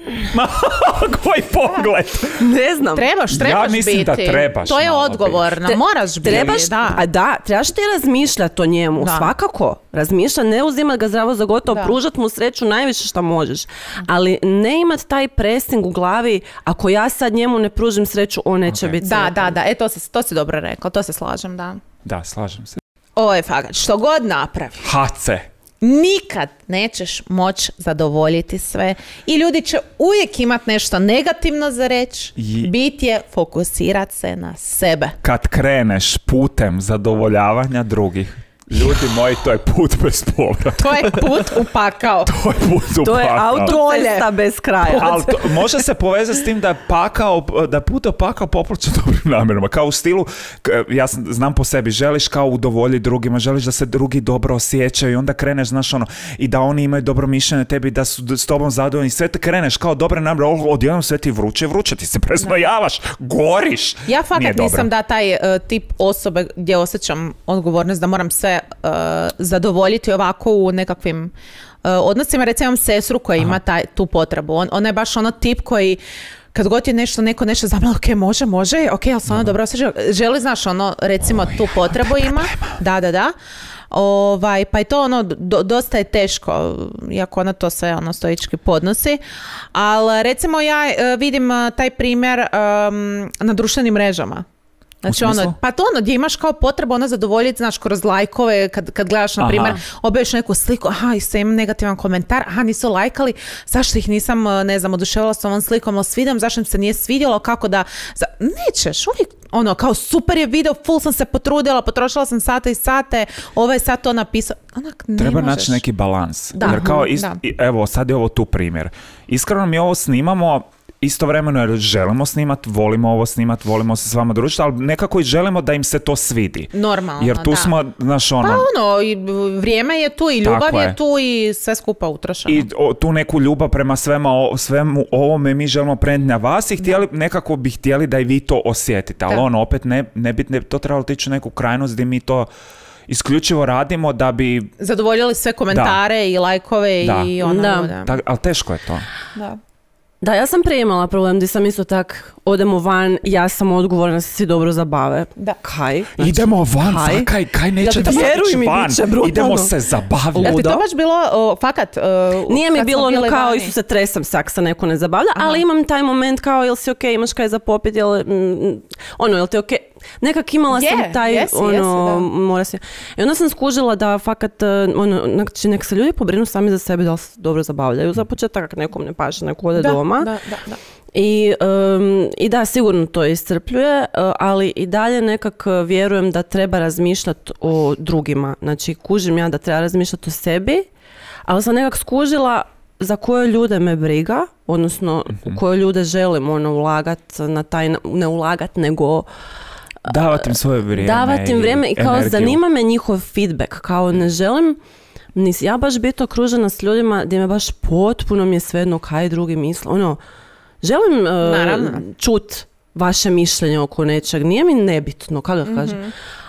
Koji pogled! Ne znam. Trebaš, trebaš ja mislim biti. da trebaš. To je malo odgovorna, Te, moraš biti. Trebaš, da. A da, trebaš ti razmišljati o njemu, Da. svakako. Razmišljati, ne uzimati ga zdravo za gotovo, Da. pružati mu sreću najviše što možeš. Ali ne imati taj pressing u glavi, ako ja sad njemu ne pružim sreću, on neće Ok. biti Da, sretan. da, da, e to, se, to si dobro rekao, to se slažem, da. Da, slažem se. Ovo je fakat, što god napravi, Hace. nikad nećeš moći zadovoljiti sve i ljudi će uvijek imati nešto negativno za reći. I- Bit je fokusirat se na sebe. Kad kreneš putem zadovoljavanja drugih, ljudi moji, to je put bez povrata. To je put u pakao. To je put u To je pakao. autocesta bez kraja. Ali to, može se povezati s tim da je pakao, da je put u pakao popraćen dobrim namjerama. Kao u stilu, k- ja sam- znam po sebi, želiš kao udovoljiti drugima, želiš da se drugi dobro osjećaju i onda kreneš, znaš ono, i da oni imaju dobro mišljenje o tebi, da su d- s tobom zadovoljni. Sve te kreneš kao dobre namjere, oh, odjednom sve ti vruće, vruće, ti se presnojavaš, goriš. Ja Nije fakat dobro. nisam da taj uh, tip osobe gdje osjećam odgovornost da moram sve uh, zadovoljiti ovako u nekakvim uh, odnosima. Recimo imam sestru koja ima taj, tu potrebu. On, ona je baš ono tip koji kad god je nešto, neko nešto zamla, ok, može, može, ok, ali se ona dobro osjeća. Želi, znaš, ono, recimo tu potrebu ima. Da, da, da. Ovaj, pa i to ono, do, dosta je teško, iako ona to sve ono stoički podnosi. Ali recimo ja uh, vidim uh, taj primjer um, na društvenim mrežama. Znači U ono, smislu? pa to ono, gdje imaš kao potrebu ono zadovoljiti, znaš, kroz lajkove, kad, kad gledaš, na Aha. primjer, objaviš neku sliku, aha, i sve imam negativan komentar, aha, nisu lajkali, zašto ih nisam, ne znam, oduševila s ovom slikom, ali svidam, zašto im se nije svidjelo, kako da, za... nećeš, uvijek, ono, kao super je video, full sam se potrudila, potrošila sam sate i sate, ovaj sad to napisao, onak, ne Treba možeš. naći neki balans. Da. Jer kao ist, Da. i- evo, sad je ovo tu primjer. Iskreno mi ovo snimamo istovremeno jer želimo snimat, volimo ovo snimat, volimo se s vama družiti, ali nekako i želimo da im se to svidi. Normalno, Jer tu da. smo, znaš, ono, Pa ono, i vrijeme je tu i ljubav Tako je je. tu i sve skupa utrošeno. i o, tu neku ljubav prema svema, o, svemu ovome mi želimo prenijeti na vas i htjeli, nekako bi htjeli da i vi to osjetite, ali Da. ono, opet ne, ne bi ne, to trebalo tići u neku krajnost gdje mi to isključivo radimo da bi, Zadovoljili sve komentare i lajkove Da. i ono, Da. da. tak, ali teško je to. Da. Da, ja sam prije imala problem gdje sam isto tak, odemo van, ja sam odgovorna da se svi dobro zabave. Da. Kaj? Znači, Idemo van, kaj? kaj, kaj neće da Vjeruj ići mi, van, bit će brutalno. idemo se zabavljati. Jel ti to Ludo. baš bilo, o, fakat, o, Nije mi kad bilo smo ono bili kao, vani? isu se tresam sak se neko ne zabavlja, Aha. ali imam taj moment kao, jel si okej, imaš kaj za popit, jel, mm, ono, jel ti okej? Nekak imala Je, sam taj, jesi, ono, jesi, da. mora se... I onda sam skužila da fakat, uh, ono, znači, nek se ljudi pobrinu sami za sebe da li se dobro zabavljaju za početak, ako nekom ne paše, neko ode Da, doma. da, da, da. I, um, I da, sigurno to iscrpljuje, uh, ali i dalje nekak uh, vjerujem da treba razmišljati o drugima. Znači, kužim ja da treba razmišljati o sebi, ali sam nekak skužila za koje ljude me briga, odnosno u koje ljude želim ono, ulagat na taj, ne ulagat, nego Davati im svoje vrijeme. davati im vrijeme i kao energiju. zanima me njihov feedback, kao ne želim nis, ja baš biti okružena s ljudima gdje me baš potpuno mi je svejedno kaj drugi misle, ono, želim uh, Naravno. čut vaše mišljenje oko nečeg, nije mi nebitno, kako da kažem.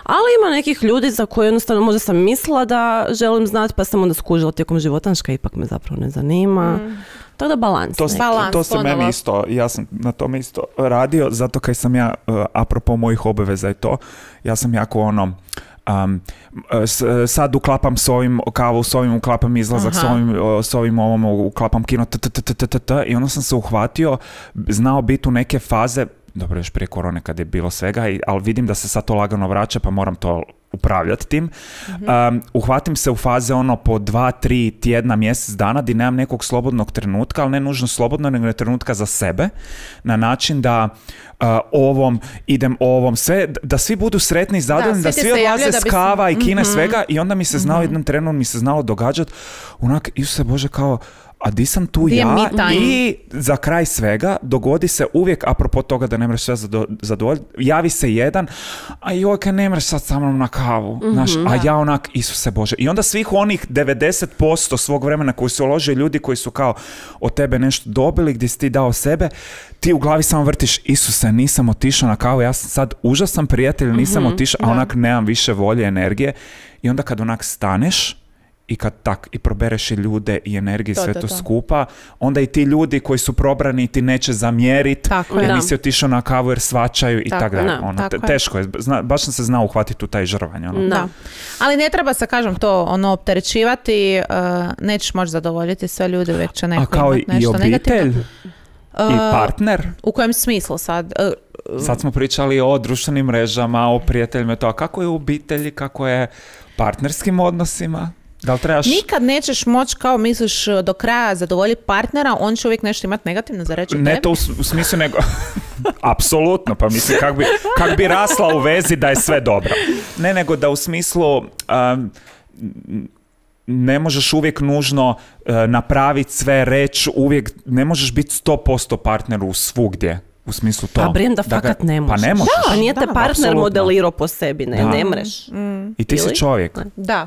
Ali ima nekih ljudi za koje jednostavno možda sam mislila da želim znati, pa sam onda skužila tijekom života, što ipak me zapravo ne zanima. Mm. Tako da balans. To, balans, to se meni isto, ja sam na tome isto radio, zato kaj sam ja, uh, apropo mojih obaveza i to, ja sam jako ono, Um, s, sad uklapam s ovim kavu, s ovim uklapam izlazak, s ovim, s ovim ovom uklapam kino, t, t, t, t, t, t, i onda sam se uhvatio, znao biti u neke faze, dobro još prije korone kad je bilo svega, ali vidim da se sad to lagano vraća, pa moram to upravljati tim. Mm-hmm. Um, uhvatim se u faze ono po dva, tri tjedna, mjesec dana di nemam nekog slobodnog trenutka, ali ne nužno slobodno, nego trenutka za sebe, na način da uh, ovom, idem ovom, sve, da svi budu sretni i zadovoljni, da, da svi odlaze s kava i kine, mm-hmm. svega, i onda mi se znao, mm-hmm. jednom trenu mi se znalo događati, onak, Isuse Bože, kao, a di sam tu ja? I za kraj svega dogodi se uvijek, apropo toga da ne mreš sve zadovoljiti, javi se jedan, a joj, kaj ne mreš sad sa mnom na kavu, mm-hmm, znaš, a ja onak, Isuse Bože. I onda svih onih devedeset posto svog vremena koji su uložili ljudi koji su kao od tebe nešto dobili, gdje si ti dao sebe, ti u glavi samo vrtiš, Isuse, nisam otišao na kavu, ja sam sad užasan prijatelj, nisam mm-hmm, otišao, a onak nemam više volje, energije. I onda kad onak staneš, i kad tak i probereš i ljude i energiju sve to, to, to skupa, onda i ti ljudi koji su probrani ti neće zamjeriti jer nisi otišao na kavu jer svačaju i tako dalje. Ono, te, teško je, zna, baš sam se znao uhvatiti u taj žrvanje. Ono. Da. Ali ne treba se, kažem, to ono opterećivati, uh, nećeš moći zadovoljiti sve ljude, uvijek će neko imati nešto negativno. A kao i obitelj? Uh, I partner? U kojem smislu sad? Uh, sad smo pričali o društvenim mrežama, o prijateljima, to, a kako je u obitelji, kako je partnerskim odnosima? Da li trebaš... Nikad nećeš moći, kao misliš, do kraja zadovoljiti partnera, on će uvijek nešto imati negativno za reći. Ne to u, u smislu nego... Apsolutno, pa mislim kak bi, kak bi rasla u vezi da je sve dobro. Ne, nego da u smislu... Um, ne možeš uvijek nužno uh, napraviti sve, reći, uvijek ne možeš biti sto posto partneru svugdje. U smislu to. A brijem da fakat ne možeš. Pa ne možeš. Da, pa nije te partner apsolutno modelirao po sebi, ne, da. Ne mreš. Mm. I ti Ili? Si čovjek. Da.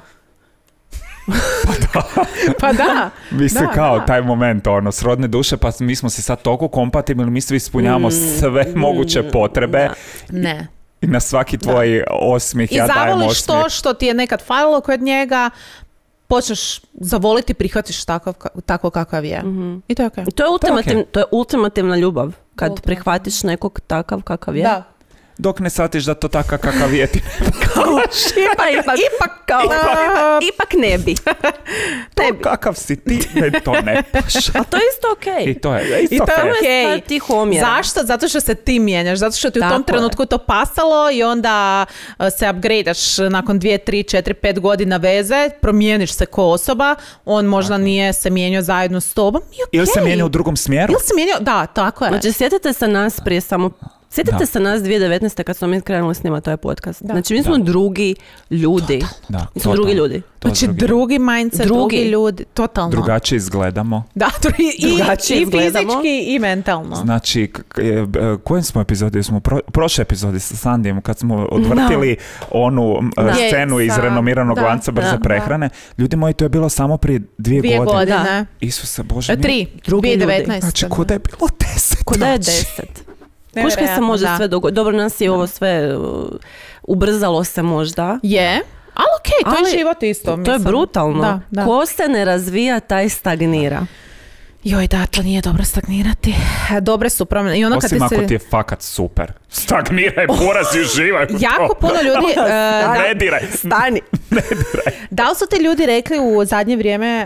Pa da. Pa da. Mi se kao da. Taj moment, ono, srodne duše, pa mi smo si sad toliko kompatibilni, mi svi ispunjavamo mm. sve mm. moguće potrebe. Da. Ne. I na svaki tvoj da. Osmih, I ja dajem osmih. I zavoliš to što ti je nekad falilo kod njega, počneš zavoliti, prihvatiš takav, tako kakav je. Mm-hmm. I to je okej. Okay. To je ultimativ, to je, okay. to je ultimativna ljubav, kad Ultima. Prihvatiš nekog takav kakav je. Da. Dok ne shvatiš da to takav kakav je ti kao, ipak, ipak, ipak, kao, ipak, ipak ne bi. To ne bi. Kakav si ti, ne, to ne paša. A to je isto okej. Okay. I to je isto I to okej. Okay. Okay. Zašto? Zato što se ti mijenjaš, zato što ti u Tako tom trenutku je. To pasalo i onda se upgradeaš nakon dvije, tri, četiri, pet godina veze, promijeniš se ko osoba, on možda tako. Nije se mijenjao zajedno s tobom. Okay. Ili se mijenjao u drugom smjeru. Ili se mijenjao, da, tako je. Znači, sjetite se nas prije samo Sjetite se nas dvije tisuće devetnaeste kad smo mi krenuli snimati ovaj podcast. Da. Znači mi smo da. drugi ljudi. Da. Mi smo drugi ljudi. Znači drugi, drugi mindset, drugi. drugi ljudi. Totalno. Drugačije izgledamo. Da, i, drugačije i, i fizički i mentalno. Znači, k- kojem smo epizodi? Smo pro, prošle epizodi sa Sandijem kad smo odvrtili no. onu da. scenu iz sa, renomiranog da, lanca brze da, prehrane. Da. Ljudi moji, to je bilo samo prije dvije, dvije godine. godine. Isuse Bože. Tri. dvije tisuće devetnaeste. Znači, ko da je bilo deset. Ko da je deset. Kuška se može da. sve dogoditi. Dobro, nas je ovo sve uh, ubrzalo se možda. Je. Ali okej, okay, to Ali, je život isto. To mislim. je brutalno. Da, da. Ko se ne razvija, taj stagnira. Joj, da, to nije dobro stagnirati. Dobre su promjene. I ono Osim kad ako se... ti je fakat super. Stagniraj, porazi, uživaj. Jako puno ljudi... uh, da, ne diraj. Stani. Ne diraj. Da li su ti ljudi rekli u zadnje vrijeme,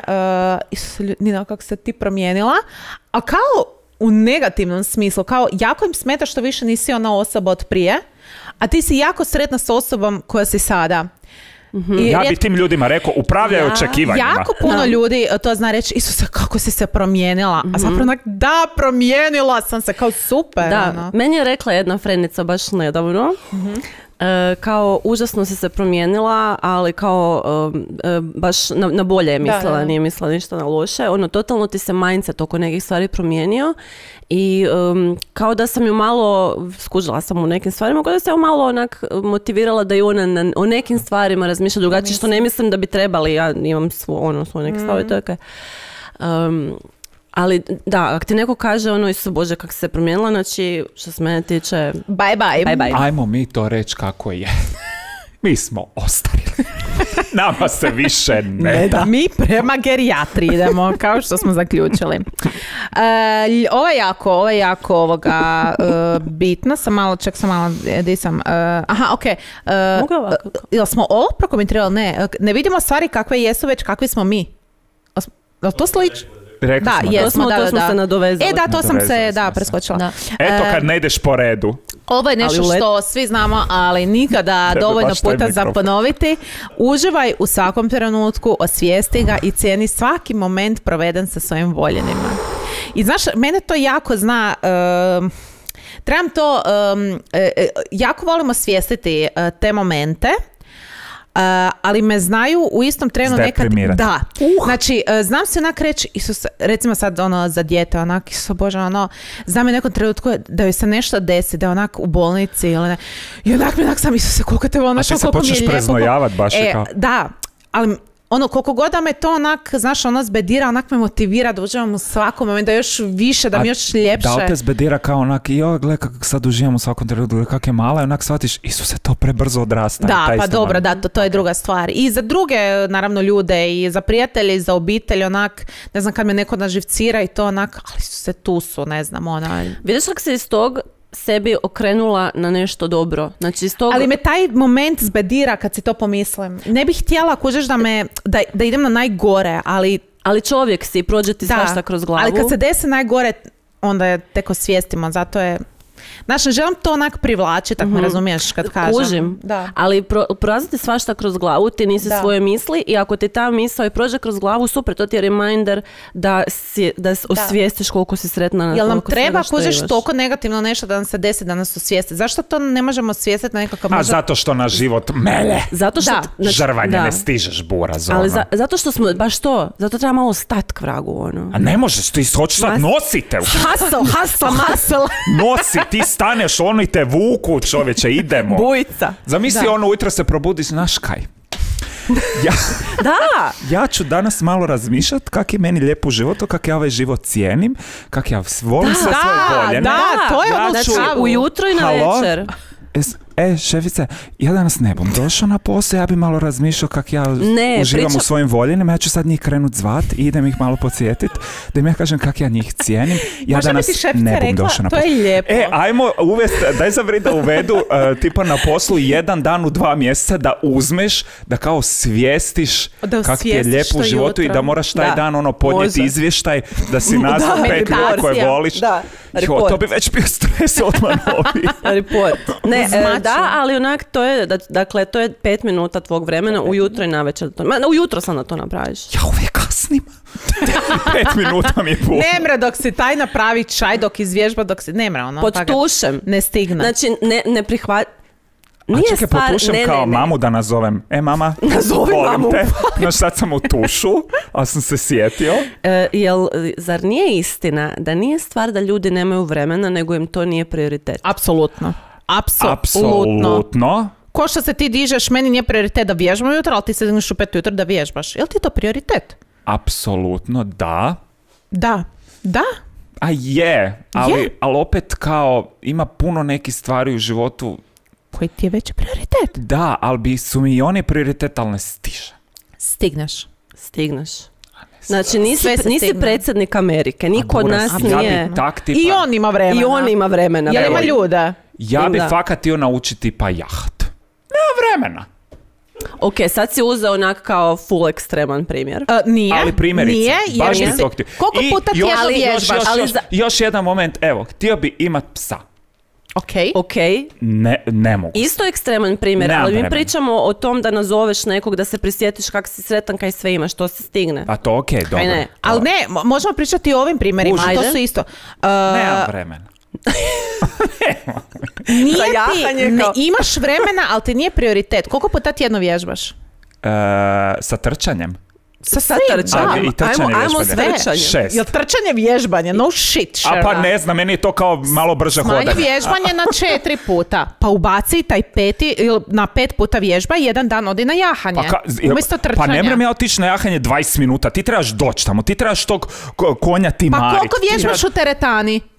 uh, Nina, kako se ti promijenila, a kao u negativnom smislu, kao jako im smeta što više nisi ona osoba od prije, a ti si jako sretna s osobom koja si sada. Mm-hmm. I ja bi tim ljudima rekao, upravljaj ja, očekivanjima. Jako puno da. ljudi to zna reći, Isuse, kako si se promijenila. Mm-hmm. A zapravo onak, da, promijenila sam se, kao super. Da, ono. Meni je rekla jedna frendica baš nedavno, mm-hmm. E, kao užasno si se promijenila, ali kao e, e, baš na, na bolje je mislila, da, da. Nije mislila ništa na loše. Ono, totalno ti se mindset oko nekih stvari promijenio i um, kao da sam ju malo, skužila sam u nekim stvarima, kao da sam ju malo onak motivirala da i ona na, o nekim stvarima razmišlja drugačije, što ne mislim da bi trebali, ja imam svo, ono, svoje neke stvari, mm. to je kaj. Um, Ali da, ako ti neko kaže ono, Isuse Bože, kako se promijenila, znači, što se mene tiče, bye bye. bye, bye. Ajmo mi to reći kako je. mi smo ostarili. Nama se više ne da. Mi prema gerijatri idemo, kao što smo zaključili. Uh, ovo je jako, ovo je jako ovoga, uh, bitno. Sam malo, ček sam malo, di sam. Uh, aha, ok. Uh, Mogu ovako? Jel smo ovo prokomentirali? Ne. Ne vidimo stvari kakve jesu, već kakvi smo mi. Jel to slično? Rekli da, smo, jesmo, to smo, da, to da, smo da. se nadovezali. E da, to sam se, da, smo preskočila. Da. Eto E, kad ne ideš po redu. Ovo je nešto let... što svi znamo, ali nikada Tebe dovoljno baš taj puta za mikrofon. ponoviti. Uživaj u svakom trenutku, osvijesti ga i cijeni svaki moment proveden sa svojim voljenima. I znaš, mene to jako zna... Um, trebam to... Um, jako volim osvijestiti uh, te momente, Uh, ali me znaju u istom trenu nekad... Da. Uh. Znači, uh, znam se onak reći, Isus, recimo sad ono za dijete, onak, Isus Bože, ono, znam je nekom trenutku da joj se nešto desi, da je onak u bolnici ili ne. I onak mi onak sam, Isuse, koliko te volim, A ti se počneš preznojavat baš e, kao... Da, ali... Ono, koliko god da me to onak, znaš, ono zbedira, onak me motivira da uživam u svakom momentu, da još više, da mi još ljepše. Da li te zbedira kao onak, jo, gledaj kako sad uživam u svakom trenutku, kako je mala i onak shvatiš, Isuse, to prebrzo odrasta. Da, pa dobro, da, to, to je druga stvar. I za druge, naravno, ljude, i za prijatelje, i za obitelj, onak, ne znam, kad me neko naživcira i to onak, ali su se tu su, ne znam, ona... Vidiš kako se iz tog sebi okrenula na nešto dobro. Znači, iz tog... Ali me taj moment zbedira kad si to pomislim. Ne bih htjela, kužeš, da me, da, da idem na najgore, ali... Ali čovjek si, prođe ti svašta kroz glavu. Ali kad se desi najgore, onda je tek osvijestimo, zato je... Znaš, ne želim to onak privlačiti, tako mm-hmm. me razumiješ kad kažem. Kužim, da. Ali pro, prolaziti svašta kroz glavu, ti nisi da. Svoje misli i ako ti ta misao i prođe kroz glavu, super, to ti je reminder da, si, da osvijestiš koliko si sretna. Jel nam treba, kužiš, toliko negativno nešto da nam se desi, da nas osvijesti? Zašto to ne možemo osvijestiti na nekakav... A možda... zato što na život mele. Zato što... Da. Žrvanje, da. Ne stižeš buraz. Ali za, zato što smo, baš to, zato treba malo stat k vragu, ono. A ne možeš, ti hoćeš sad, nosite. Hasel, hasel, hasel. Nosi, ti staneš, ono i te vuku, čovječe, idemo. Bujica. Zamisli da. ono, ujutro se probudi, znaš kaj. Ja, da. ja ću danas malo razmišljati kak je meni lijepo u životu, kak ja ovaj život cijenim, kak ja volim da, sve svoje voljene. Da, to je ono znači, čavu. Ujutro i na Halo? večer. E, šefice, ja danas ne bom došao na posao, ja bi malo razmišljao kak ja ne, uživam priča... u svojim voljenima, ja ću sad njih krenut zvat i idem ih malo podsjetit, da im ja kažem kak ja njih cijenim. Ja možda danas bi ti šefica ne bom rekla, došao na to posao. je lijepo. E, ajmo uvesti, daj zavri da uvedu uh, tipa na poslu jedan dan u dva mjeseca da uzmeš, da kao svijestiš da kak ti je lijepo u životu jutro. I da moraš taj da. Dan ono podnijeti može. Izvještaj, da si nazvao pet ljudi koje voliš. Da. Jo, to bi već bio stres odmah novi. Report. Ne, e, da, ali onak to je, dakle, to je pet minuta tvog vremena ujutro i navečer. Ma, ujutro sam na to napraviš. Ja uvijek kasnim. Pet minuta mi je puno. Nemre dok si taj napravi čaj, dok izvježba, dok si... Nemre ono. Pod tušem. Ne stigne. Znači, ne, ne prihvat... Nije A čekaj, stvar, potušem ne, kao ne, ne. Mamu da nazovem. E, mama, nazovi mamu. Te. Znaš, sad sam u tušu, ali sam se sjetio. E, jel, zar nije istina da nije stvar da ljudi nemaju vremena, nego im to nije prioritet? Apsolutno. Apsolutno. Apsolutno. Ko što se ti dižeš, meni nije prioritet da vježbam jutro, ali ti se digneš u pet jutro da vježbaš. Je li ti to prioritet? Apsolutno, da. Da. Da. A je, ali, je. ali opet kao ima puno nekih stvari u životu koji ti je veći prioritet. Da, ali bi su mi i oni prioritet, ali ne stiže. Stigneš. Stigneš. Znači nisi, nisi predsjednik Amerike, niko od nas ja nije. Tak, tipa, I on ima vremena. I on ima vremena. Jel ima ljuda? Ja bi fakat htio naučiti pa jaht. Nema vremena. Ok, sad si uzeo onak kao full ekstreman primjer. Uh, nije. Ali primjerice, nije, baš jer bi to htio. Koliko puta ti još, vježbaš? Još, još, još, još jedan moment, evo, htio bi imat psa. Ok. okay. Ne, ne mogu. Isto ekstreman primjer, Nemam ali mi vremena. Pričamo o tom da nazoveš nekog, da se prisjetiš kak si sretan kaj sve imaš, to se stigne. Pa to ok, dobro. Aj ne. Ali ne, možemo pričati o ovim primjerima, to su isto. Uh, Nemam vremena. Nije ti, ne, imaš vremena, ali ti nije prioritet. Koliko puta tjedno vježbaš? Uh, sa trčanjem. Sa, sa trčanjem. I trčanje ajmo, vježbanje. ajmo sve. Šest. Jel trčanje vježbanje? No shit, Sherlock. A pa ne znam, meni je to kao malo brže hodanje. Smanji vježbanje na četiri puta. Pa ubaci taj peti, na pet puta vježba, jedan dan odi na jahanje. Pa, ka, umjesto trčanja. Pa ne mrem ja otići na jahanje dvadeset minuta. Ti trebaš doći tamo. Ti trebaš tog konja ti pa mariti. koliko vježbaš trebaš... u teretani?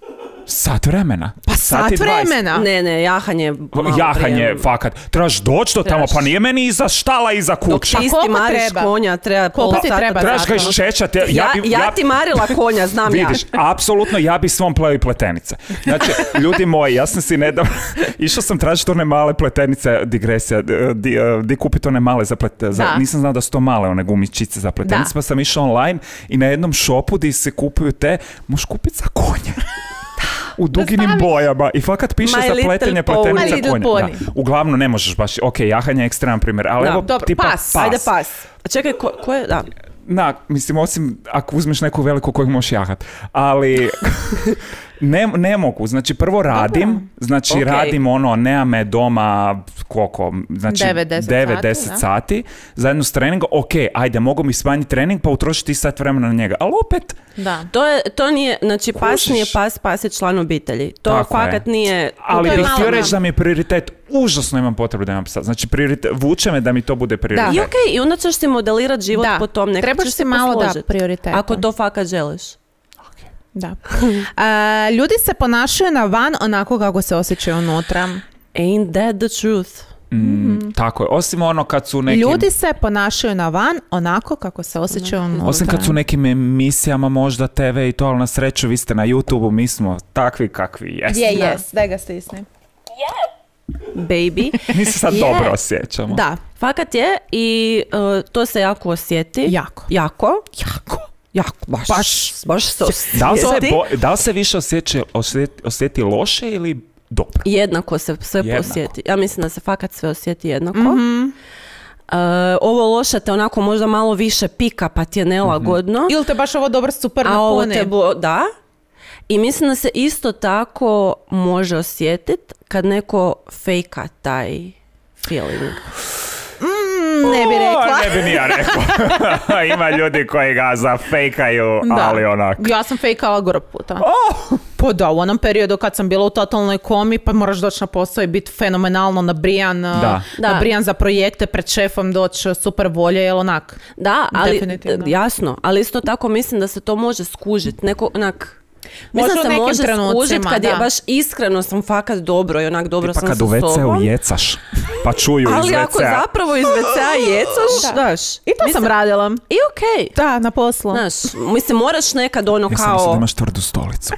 Sat vremena. Pa sat, sat vremena. Ne, ne, jahanje. Jahanje, prije. fakat. Trebaš doći do tamo, pa nije meni iza štala, iza kuća. Dok čisti mariš treba? konja, treba pol Koliko sata. treba trebaš ga iščečati. Ja, ja, bi, ja, ja ti marila konja, znam vidiš, ja. Vidiš, apsolutno ja bi svom pleo i pletenice. Znači, ljudi moji, ja sam si nedavno, išao sam tražiti one male pletenice, digresija, di, di kupiti one male za pletenice. Nisam znao da su to male, one gumičice za pletenice, pa sam išao online i na jednom šopu gdje se kupuju te, možeš kupiti za konje. U duginim bojama i fakat piše My za pletenje pletenica konja. Da. Uglavnom ne možeš baš, ok, jahanje je ekstreman primjer, ali da. evo Dobro, tipa pas. pas. Ajde pas. Čekaj, ko, ko je, da. Na, mislim, osim ako uzmeš neku veliku koju možeš jahat. Ali ne, ne mogu. Znači, prvo radim, Dobro. znači okay. radim ono, nema me doma koliko, znači devet deset sati zajedno s treningom. Ok, ajde, mogu mi smanjiti trening pa utrošiti sat vremena na njega. Ali opet... Da. To, je, to nije, znači pas nije pas, pas je član obitelji. To Tako fakat je. nije... Ali bih htio reći da mi je prioritet, užasno imam potrebu da imam psa. Znači, prioritet, vuče me da mi to bude prioritet. Da. I okej, okay, i onda ćeš ti modelirati život da. po tom. Nekako trebaš si malo da prioritet. Ako to fakat želiš. Da. A, ljudi se ponašaju na van onako kako se osjećaju unutra. Ain't that the truth? Mm, mm-hmm. Tako je, osim ono kad su nekim... Ljudi se ponašaju na van onako kako se osjećaju unutra. Osim kad su nekim emisijama možda te ve i to, ali na sreću vi ste na YouTube-u, mi smo takvi kakvi jesmo. Je, jes, daj ga stisni. Baby. Mi se sad yeah. dobro osjećamo. Da, fakat je i uh, to se jako osjeti. Jako. Jako. Jako. Jako, baš, baš, baš se osjeti. Da li se, bo, da li se više osjeća, osjeti, osjeti loše ili dobro? Jednako se sve jednako. osjeti. Ja mislim da se fakat sve osjeti jednako. Mm-hmm. Uh, ovo loše te onako možda malo više pika pa ti je nelagodno. Mm-hmm. Ili te baš ovo dobro super napune. A ovo te bo, da. I mislim da se isto tako može osjetiti kad neko fejka taj feeling. Mm, ne bi rekla. O, ne bi ni ja rekla. Ima ljudi koji ga zafejkaju, ali onak. Ja sam fejkala gro puta. Oh. Pa da, u onom periodu kad sam bila u totalnoj komi, pa moraš doći na posao i biti fenomenalno nabrijan, da. nabrijan za projekte, pred šefom doći super volje, jel onak? Da, ali jasno, ali isto tako mislim da se to može skužiti. Neko onak... Mislim da se može skužiti kad da. je baš iskreno sam fakat dobro i onak dobro Tipa sam sa sobom. kad u ve ceu jecaš, pa čuju ali iz ve cea. Ali ako zapravo iz ve cea jecaš, da. daš. I to mislim, sam radila. I okej. Okay. Da, na poslu. Znaš, mislim, moraš nekad ono ja kao... Ja sam mislim da imaš tvrdu stolicu.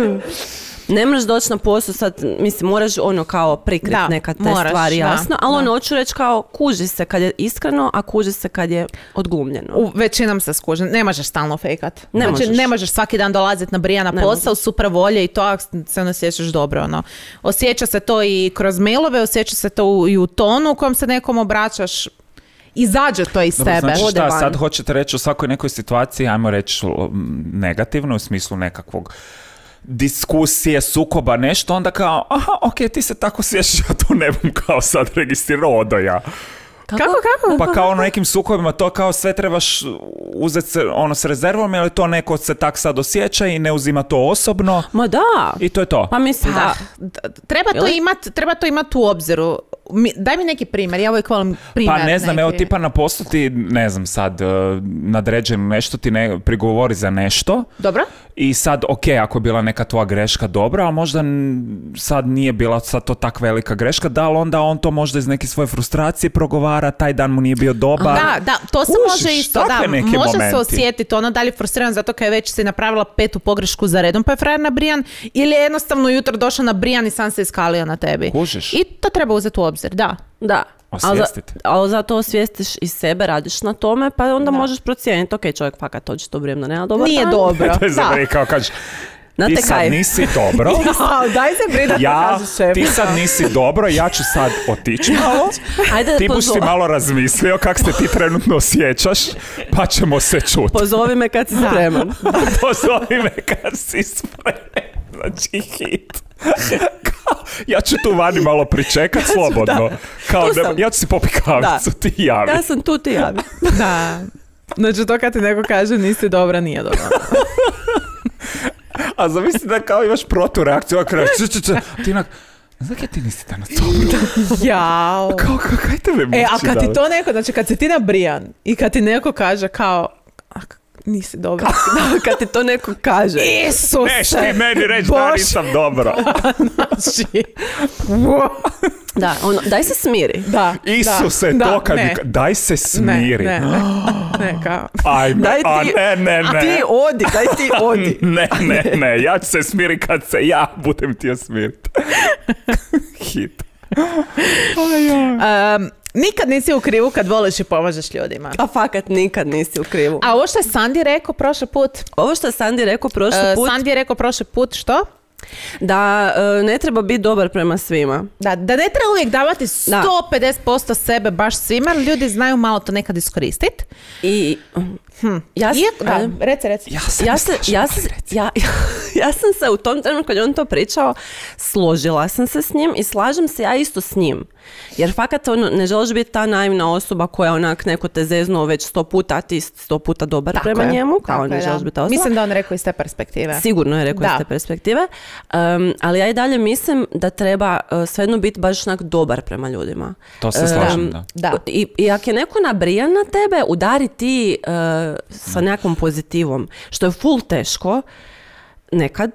Ne možeš doći na posao sad, mislim, moraš ono kao prikriti neka te moraš, stvari, jasno, ali ono hoću reći kao kuži se kad je iskreno, a kuži se kad je odglumljeno. U većinom se skuži, ne možeš stalno fejkat. Ne, znači, možeš. ne možeš svaki dan dolaziti na brija na posao, super volje i to se ne osjećaš dobro. Ono. Osjeća se to i kroz mailove, osjeća se to i u tonu u kojem se nekom obraćaš. Izađe to iz Dobro, sebe. Znači šta, sad hoćete reći u svakoj nekoj situaciji, ajmo reći negativno, u smislu nekakvog diskusije, sukoba, nešto, onda kao, aha, ok, ti se tako sjećaš, ja to ne bom kao sad registrirao odoja. Kako, kako? Pa kao ono nekim sukobima, to kao sve trebaš uzeti se, ono s rezervom, jer to neko se tak sad osjeća i ne uzima to osobno. Ma da. I to je to. Pa mislim pa, da. Treba to imati treba to imat u obziru. Mi, daj mi neki primjer, ja uvijek volim primjer. Pa ne znam, neki. evo tipa na poslu ti, ne znam sad, nadređen nešto, ti ne, prigovori za nešto. Dobro. I sad, ok, ako je bila neka tvoja greška dobra, ali možda sad nije bila sad to tak velika greška, da li onda on to možda iz neke svoje frustracije progovara, taj dan mu nije bio dobar. Da, da, to se Užiš, može isto, da, može momenti. se osjetiti, ono da li je frustriran zato kaj već si napravila petu pogrešku za redom pa je frajer nabrijan, ili je jednostavno jutro došao nabrijan i sam se iskalio na tebi. Užiš. I to treba uzeti u obzir, da. Da. Osvijestiti. Ali zato osvijestiš iz sebe, radiš na tome, pa onda da. možeš procijeniti, ok, čovjek fakat očito vrijeme nema dobro. Nije dan. dobro. To je zavrije kao kažeš, ti sad kaj? nisi dobro. Ja, daj se bridat ja, ti sad nisi dobro, ja ću sad otići malo. Ajde, ti buš si malo razmislio kak se ti trenutno osjećaš, pa ćemo se čuti. Pozovi me kad si spreman. Pozovi me kad si spreman. Znači hit. Kao, ja ću tu vani malo pričekat slobodno. Da. Kao, ne, ja ću si popiti kavicu, ti javi. Ja sam tu, ti javi. Da. Znači to kad ti neko kaže nisi dobra, nije dobra. A zamisli da kao imaš protureakciju, a kreš, č, č, č, ti onak, znaš kaj ti nisi danas dobro? Jao. Kao, kao, kaj tebe muči? E, a kad ti to neko, znači kad si ti nabrijan i kad ti neko kaže kao, Nisi dobro. Kad ti to neko kaže. Isuse! Neš ti meni reći da nisam dobro. Znači... Da, ono, daj se smiri. Da, Isuse, da, to da, kad ne. bi... Daj se smiri. Ne, ne, ne. ne kao... Ajme, Daj a ti, ne, ne, ne. Ti odi, daj ti odi. Ne, ne, ne. Ja ću se smiriti kad se ja budem htio smiriti. Hit. Um, nikad nisi u krivu kad voliš i pomažeš ljudima. A fakat nikad nisi u krivu. A ovo što je Sandi rekao prošli put? Ovo što je Sandi rekao prošli Uh, put... Sandi je rekao prošli put što? Da uh, ne treba biti dobar prema svima. Da, da ne treba uvijek davati sto pedeset posto sebe baš svima, ali ljudi znaju malo to nekad iskoristiti. I... Hm. Ja, Iako, da, reci, reci. Ja se ja, ne se, slažem, ja, ali se, reci. ja, ja sam se u tom trenutku kad je on to pričao složila sam se s njim i slažem se ja isto s njim. Jer fakat ono, ne želiš biti ta naivna osoba koja onak neko te zeznuo već sto puta, a ti sto puta dobar Tako prema je, njemu, kao tako ne je, želiš da. biti ta osoba. Mislim da on rekao iz te perspektive. Sigurno je rekao Da. iz te perspektive. Um, ali ja i dalje mislim da treba uh, svejedno biti baš onak dobar prema ljudima. To se slažem, Um, da. Da. I, I ako je neko nabrijan na tebe, udari ti uh, sa nekakvom pozitivom, što je full teško nekad,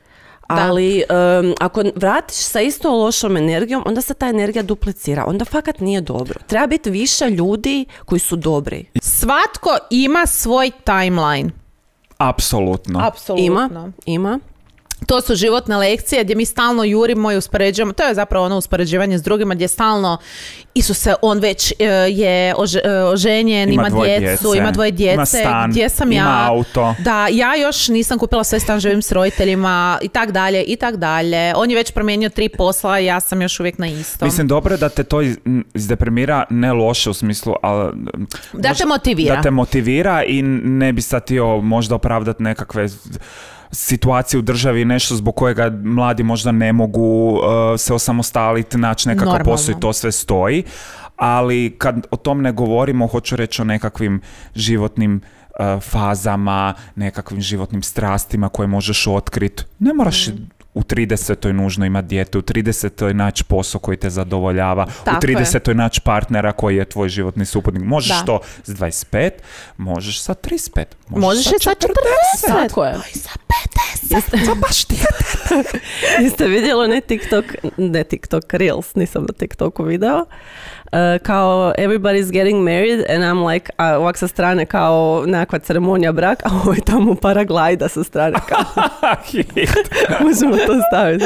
ali um, ako vratiš sa isto lošom energijom, onda se ta energija duplicira. Onda fakat nije dobro. Treba biti više ljudi koji su dobri. Svatko ima svoj timeline. Apsolutno. Apsolutno. Ima, ima. To su životne lekcije gdje mi stalno jurimo i uspoređujemo. To je zapravo ono uspoređivanje s drugima gdje stalno Isuse, on već e, je ože, e, oženjen, ima, Ima dvoje djecu, djece, ima dvoje djece, ima stan, gdje sam ima ja? auto. Da, ja još nisam kupila svoj stan, živim s roditeljima i tak dalje, i tak dalje. On je već promijenio tri posla, ja sam još uvijek na istom. Mislim, dobro je da te to iz- izdeprimira, ne loše u smislu, ali... Da možda- te motivira. Da te motivira i ne bi sad htio možda opravdati nekakve situacije u državi, nešto zbog kojega mladi možda ne mogu uh, se osamostaliti, naći nekakav Normalno. posao i to sve stoji. Ali kad o tom ne govorimo, hoću reći o nekakvim životnim uh, fazama, nekakvim životnim strastima koje možeš otkriti. Ne moraš u tridesetoj nužno imati dijete, u tridesetoj naći posao koji te zadovoljava, Tako u tridesetoj naći partnera koji je tvoj životni suputnik. Možeš Da. to s dvadeset pet, možeš sa trideset pet, možeš, Možeš i sa četrdeset. Tako je. Oj, za pedeset. Za baš ti. Jeste vidjeli ne TikTok, ne TikTok, Reels, nisam na TikToku video, uh, kao everybody's getting married and I'm like, a ovak sa strane kao nekakva ceremonija braka, a ovo je tamo paraglajda sa strane kao, možemo to staviti.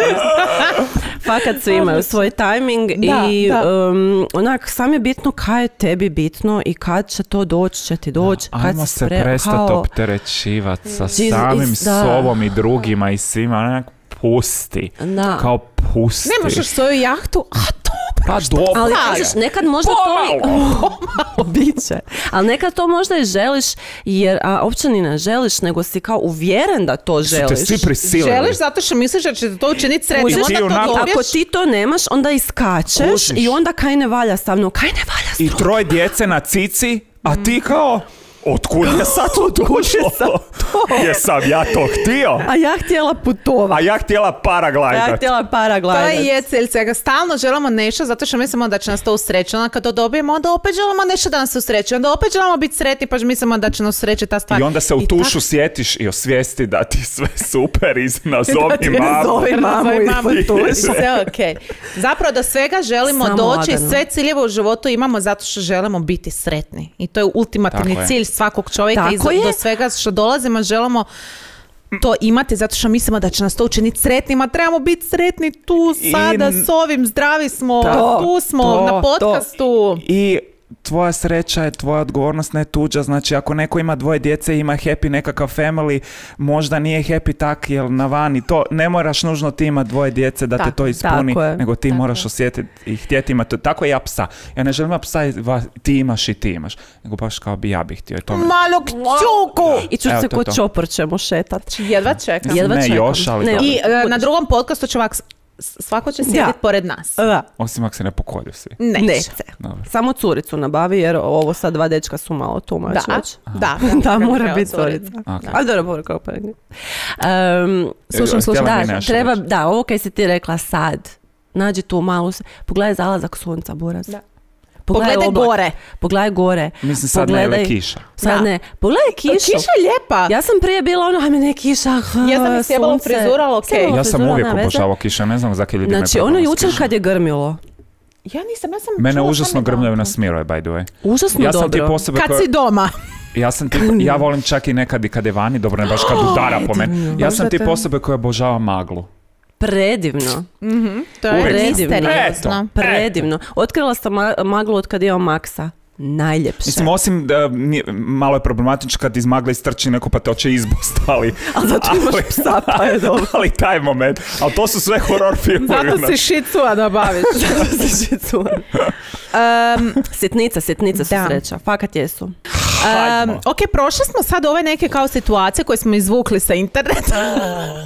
Fakat svi imaju svoj timing Da, i da. um, onak, sam je bitno kaj je tebi bitno i kad će to doći, će ti doći, kad Ajmo si se spre- prestati kao- opterećivati sa Jesus, samim da. sobom i drugima i svima. Onak, pusti. Da. Kao pusti. Nemaš još svoju jahtu, a dobro. Pa dobro. Ali Praga. kažeš, nekad možda to i... biće. Ali nekad to možda i želiš, jer a, uopće ni ne želiš, nego si kao uvjeren da to Su te želiš. svi prisilili. Želiš zato što misliš da će te to učiniti sretnim. Kužiš? Onda Ti to onako- dobiješ. Ako ti to nemaš, onda iskačeš Kužiš. i onda kaj ne valja stavno, kaj ne valja I stavno. troje djece na cici, a ti kao... Otkud je sad to došlo? Jesam ja to htio? A ja htjela A putovati. ja htjela A paraglajdat. ja htjela To paraglajdat. je cilj svega. Stalno želimo nešto zato što mislimo da će nas to usrećiti. Onda kad to dobijemo, onda opet želimo nešto da nas se usreći. Onda opet želimo biti sretni pa mislimo da će nas usrećiti ta stvar. I onda se u I tušu sjetiš i osvijesti da ti sve super i nazovi ti mamu. nazovi tako- mamu Nazove ispod mamu. tuše. I sve okej. Zapravo do svega želimo Samo doći, lagano. sve ciljeve u životu imamo zato što želimo biti sretni. I to je ultimativni Tako je. cilj svakog čovjeka. Tako I za- je. do svega što dolazimo želimo to imati zato što mislimo da će nas to učiniti sretnima. Trebamo biti sretni tu I- sada s ovim, zdravi smo, To, tu smo to, na to. podcastu. I tvoja sreća je tvoja odgovornost, ne tuđa. Znači, ako neko ima dvoje djece i ima happy nekakav family, možda nije happy tak, jel na vani to, ne moraš nužno ti ima dvoje djece da te Tako, to ispuni, tako je. nego ti Tako moraš je. osjetiti i htjeti imati. Tako i ja psa. Ja ne želim imati psa, i va- ti imaš i ti imaš. Nego baš kao bi ja bih htio. I to me- Malog čuku! I čuš Evo, se to je kod to. čopor ćemo šetat. Jedva čekam. Jedva Ne čekam. još, ali dobro. I e, na drugom podcastu će ovak, s- svako će sjediti Da. pored nas. Da. Osim ako se ne pokolju svi. Neće. Neće. Dobro. Samo curicu nabavi, jer ovo sad dva dečka su malo tu Da, već. da, Da, bi mora trebalo biti curiti. curica. Ok. Ali dobro, dobro, kao pregni. Um, Slušam, slušam. Htjela mi da, nešto treba, reći. da, ovo kaj si ti rekla sad. Nađi tu malu, s- pogledaj zalazak sunca, Buraz. Da. Pogledaj gore. Pogledaj gore. Mislim sad Pogledaj... ne kiša. Sad ne. Pogledaj kišu. Kiša je lijepa. Ja sam prije bila ono, ajme ne kiša, h, ja sam sjebala frizura, ali okej. Okay. Ja sam uvijek obožavao kiša, ne znam zaki ljudi znači, me ono jučer kad je grmilo. Ja nisam, ja sam Mene užasno grmljaju na smiroj, by the way. Užasno ja sam dobro. Posebe kad koja... si doma. Ja sam ti, ja volim čak i nekad i kad je vani, dobro ne baš kad udara po meni. Ja sam ti osobe koja obožava maglu. Predivno. Mm-hmm. To je predivno. Predivno. Otkrila sam maglu od kad imam Maksa. Najljepše. Mislim, osim da nije, malo je problematično kad iz magle istrči neko pa te oće izbost, ali... ali zato imaš psa, pa je dobro. Ali taj moment. Ali to su sve horror filmovi. Zato si šicua da baviš. Zato si šicua. Um, sitnica, sitnica su da. Sreća. Fakat jesu. Um, ok, prošli smo sad ove neke kao situacije koje smo izvukli sa interneta.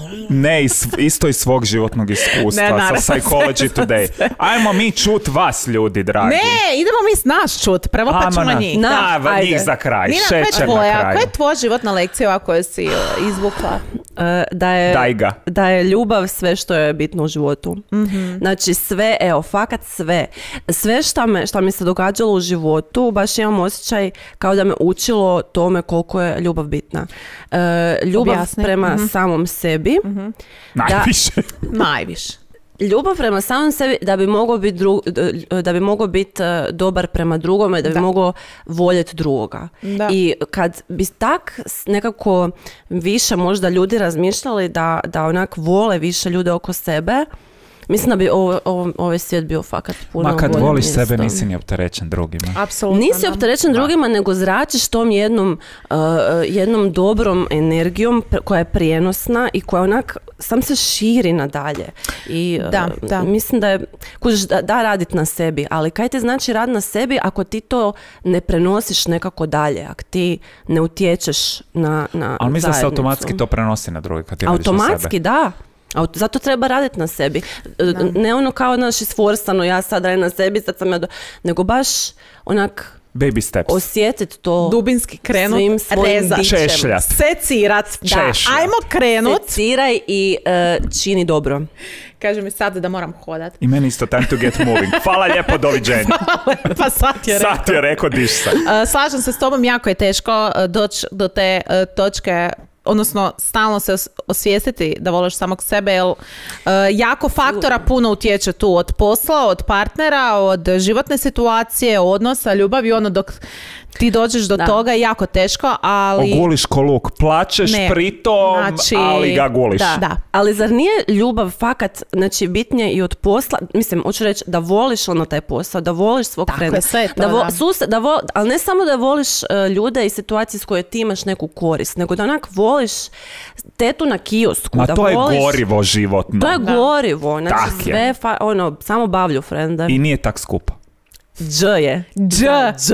Ne, isto iz svog životnog iskustva, ne, sa Psychology Today. Ajmo mi čut vas, ljudi, dragi. Ne, idemo mi s nas čut. Prvo pa ćemo njih. Na, da, njih za kraj. Nina, šećer na kraju. Koja je tvoja životna lekcija koju si izvukla? Uh, da, je, da je ljubav sve što je bitno u životu. Mm-hmm. Znači sve, evo, fakat sve. Sve šta, me, šta mi se događalo u životu, baš imam osjećaj kao da me učilo tome koliko je ljubav bitna. Uh, ljubav Objasni. prema mm-hmm. samom sebi. Mm-hmm. Najviše. Najviše. Ljubav prema samom sebi da bi mogao biti dru, da bi mogao biti dobar prema drugome, da bi da. mogao voljeti drugoga. Da. I kad bi tak nekako više možda ljudi razmišljali da, da onak vole više ljude oko sebe, mislim da bi ovo, ovo, ovaj svijet bio fakat puno bolje. Ma kad voliš mjesto. Sebe nisi ni opterećen drugima. Apsolutno. Nisi opterećen drugima, nego zračiš tom jednom, uh, jednom dobrom energijom koja je prijenosna i koja onak sam se širi nadalje. I uh, da, da. mislim da je, kužiš, da, da radit na sebi, ali kaj ti znači rad na sebi ako ti to ne prenosiš nekako dalje, ako ti ne utječeš na, na zajednicu. Ali mislim da se automatski to prenosi na druge kad ti radiš na sebe. Automatski, da. Zato treba raditi na sebi. Da. Ne ono kao naš isforsano, ja sad radim na sebi, sad sam ja do... nego baš onak baby steps. Osjetiti to dubinski krenut, svim svojim rezat, češljat, secirat, da, ajmo krenut. Seciraj i uh, čini dobro. Kaže mi sad da moram hodat. I meni isto time to get moving. Hvala lijepo, doviđenja. Pa sad je rekao. Sad je rekao, diš se. Uh, slažem se s tobom, jako je teško uh, doći do te uh, točke, odnosno stalno se osvijestiti da voliš samog sebe, jer uh, jako faktora puno utječe tu, od posla, od partnera, od životne situacije, odnosa, ljubavi, ono dok ti dođeš do da. toga je jako teško, ali... Oguliš ko luk, plačeš ne. pritom, znači, ali ga guliš. Da. da. Ali zar nije ljubav fakat, znači bitnije i od posla, mislim, hoću reći da voliš ono taj posao, da voliš svog frenda. Da, vo, da. Sus, da vo, ali ne samo da voliš uh, ljude i situacije s koje ti imaš neku korist, nego da onak voliš tetu na kiosku. Ma da to voliš, je gorivo životno. To je da. gorivo, znači tak sve, fa, ono, samo bavlju frende. I nije tak skupo. Dž je. Dž.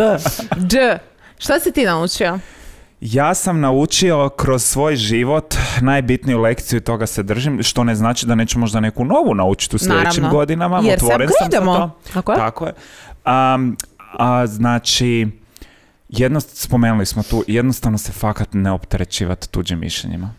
Dž. Šta si ti naučio? Ja sam naučio kroz svoj život najbitniju lekciju i toga se držim, što ne znači da neću možda neku novu naučiti u sljedećim Naravno. godinama. Jer Otvoren sam sam za to. Tako je. Tako je. Um, a, znači, jedno, spomenuli smo tu, jednostavno se fakat ne opterećivati tuđim mišljenjima.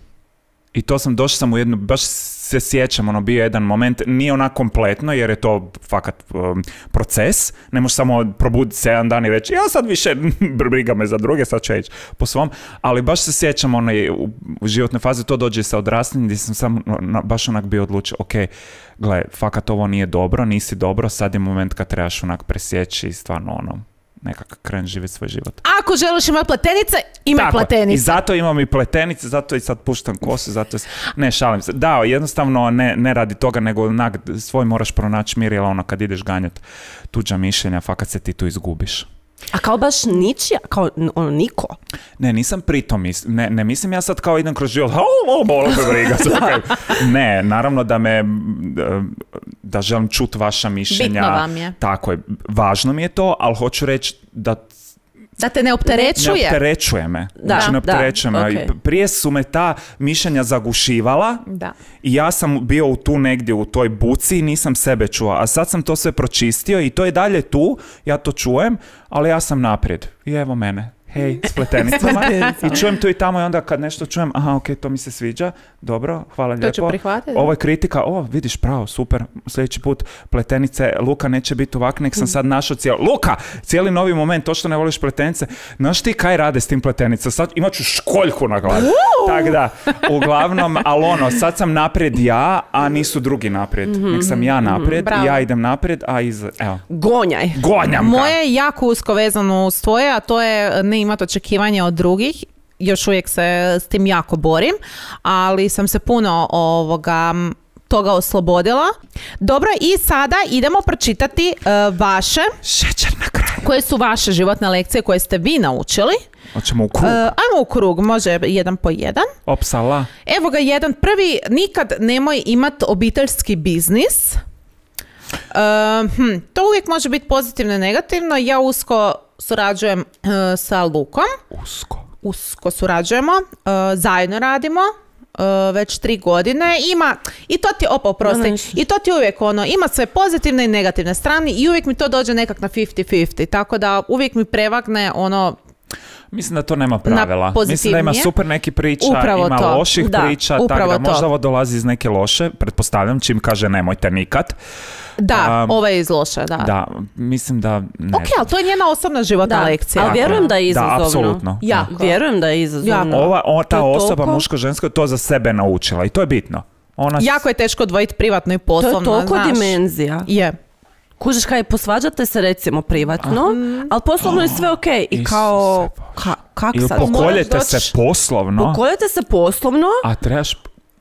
I to sam, došao sam u jednu, baš se sjećam, ono, bio jedan moment, nije onak kompletno, jer je to fakat um, proces, ne možeš samo probuditi se jedan dan i reći, ja sad više briga me za druge, sad ću ići po svom, ali baš se sjećam, ono, u, u životnoj fazi, to dođe sa odrastanjem, gdje sam sam no, baš onak bio odlučio, ok, gle, fakat ovo nije dobro, nisi dobro, sad je moment kad trebaš onak presjeći i stvarno, ono, nekako kren živjeti svoj život. Ako želiš imati pletenice, imaj Tako, pletenice. I zato imam i pletenice, zato i sad puštam kosu, zato i... Ne, šalim se. Da, jednostavno ne, ne radi toga, nego onak, svoj moraš pronaći mir, jer ono kad ideš ganjati tuđa mišljenja, fakat se ti tu izgubiš. A kao baš ničija, kao ono niko? Ne, nisam pritom, ne, ne mislim ja sad kao idem kroz život, ne, naravno da me, da želim čuti vaša mišljenja. Bitno vam je. Tako je, važno mi je to, ali hoću reći da Da te ne opterećuje. Ne opterećuje me. Da, znači ne opterećuje da, me. okay. Prije su me ta mišljenja zagušivala da. I ja sam bio u tu negdje u toj buci i nisam sebe čuo. A sad sam to sve pročistio i to je dalje tu, ja to čujem, ali ja sam naprijed. I evo mene. hej, s pletenicama. I čujem tu i tamo i onda kad nešto čujem, aha, ok, to mi se sviđa, dobro, hvala lijepo. To ću prihvatiti. Ovo je kritika, o, vidiš, pravo, super, sljedeći put pletenice, Luka neće biti ovak, nek sam sad našao cijeli, Luka, cijeli novi moment, to što ne voliš pletenice, znaš ti kaj rade s tim pletenicama, sad imat ću školjku na glavi. Tako da, uglavnom, ali ono, sad sam naprijed ja, a nisu drugi naprijed. Mm-hmm. Nek sam ja naprijed, mm-hmm. ja idem naprijed, a iz, evo. Gonjaj. Gonjam ga. Moje je jako usko vezano uz tvoje, a to je ne imati očekivanja od drugih. Još uvijek se s tim jako borim, ali sam se puno ovoga toga oslobodila. Dobro, i sada idemo pročitati uh, vaše šećer na kraju. Koje su vaše životne lekcije koje ste vi naučili. Hoćemo u krug. Uh, ajmo u krug, može jedan po jedan. Opsala. Evo ga jedan. Prvi, nikad nemoj imati obiteljski biznis. Uh, hm, to uvijek može biti pozitivno i negativno. Ja usko surađujem uh, sa Lukom. Usko. Usko surađujemo, uh, zajedno radimo. Uh, već tri godine ima i to ti opa oprosti, i to ti uvijek ono ima sve pozitivne i negativne strane i uvijek mi to dođe nekak na fifty fifty, tako da uvijek mi prevagne ono. Mislim da to nema pravila. Mislim da ima super neki priča, upravo ima to. loših da, priča, tako da možda ovo dolazi iz neke loše, pretpostavljam, čim kaže nemojte nikad. Da, um, ovo je iz loše, da. Da, mislim da ne. Ok, ali to je njena osobna životna da, lekcija. Ali vjerujem da je izazovno. Da, apsolutno. Ja, vjerujem da je izazovno. Ja. Ova, o, ta to osoba, toliko... muško-žensko, to za sebe naučila i to je bitno. Ona... Jako je teško odvojiti privatno i poslovno, to je toliko znaš. dimenzija. Je. Kužiš kaj, posvađate se recimo privatno, mm. ali poslovno je sve ok. I kao, ka, kak Ili sad? pokoljete se poslovno. Pokoljete se poslovno. A trebaš...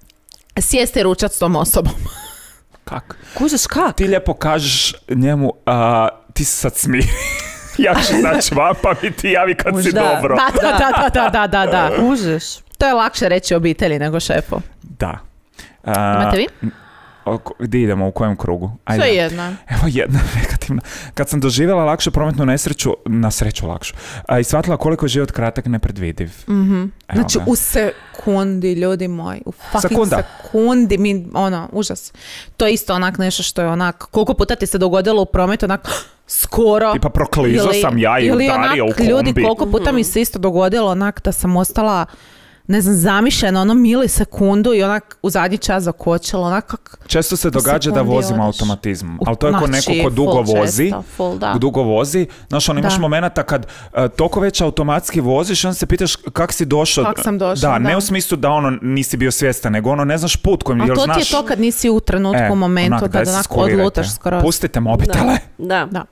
Sjesti ručat s tom osobom. Kak? Kužiš kak? Ti lijepo kažeš njemu, a, ti se sad smiri. Ja ću znači vam, pa mi ti javi kad Už, si da. dobro. Da, da, da, da, da, da. Kužiš. To je lakše reći obitelji nego šefu. Da. A, Imate vi? Gdje idemo, u kojem krugu? Ajde. Sve jedna. Evo jedna negativna. Kad sam doživjela lakšu prometnu nesreću, na sreću lakšu, a, i shvatila koliko je život kratak i nepredvidiv. Mm-hmm. Znači ga. U sekundi, ljudi moji, u fucking Sekunda. sekundi, mi, ono, užas. To je isto onak nešto što je onak, koliko puta ti se dogodilo u prometu, onak, skoro. Tipa proklizo sam ja i udario u kombi. Ljudi, koliko puta mi se isto dogodilo onak da sam ostala, ne znam, zamišljena ono milisekundu i onak u zadnji čas zakočila, onak kak... Često se događa da vozimo automatizmom, ali to je ko neko ko dugo vozi, često, full, da. dugo vozi, znaš, on imaš momenata kad uh, toliko već automatski voziš, on se pitaš kak si došao, kak sam došao, da, da, ne u smislu da ono nisi bio svjestan, nego ono ne znaš put kojim, jer znaš... A to ti je to kad nisi u trenutku, e, momentu, onak, kad onak odlutaš skoro. Pustite mobitele. Da. Da.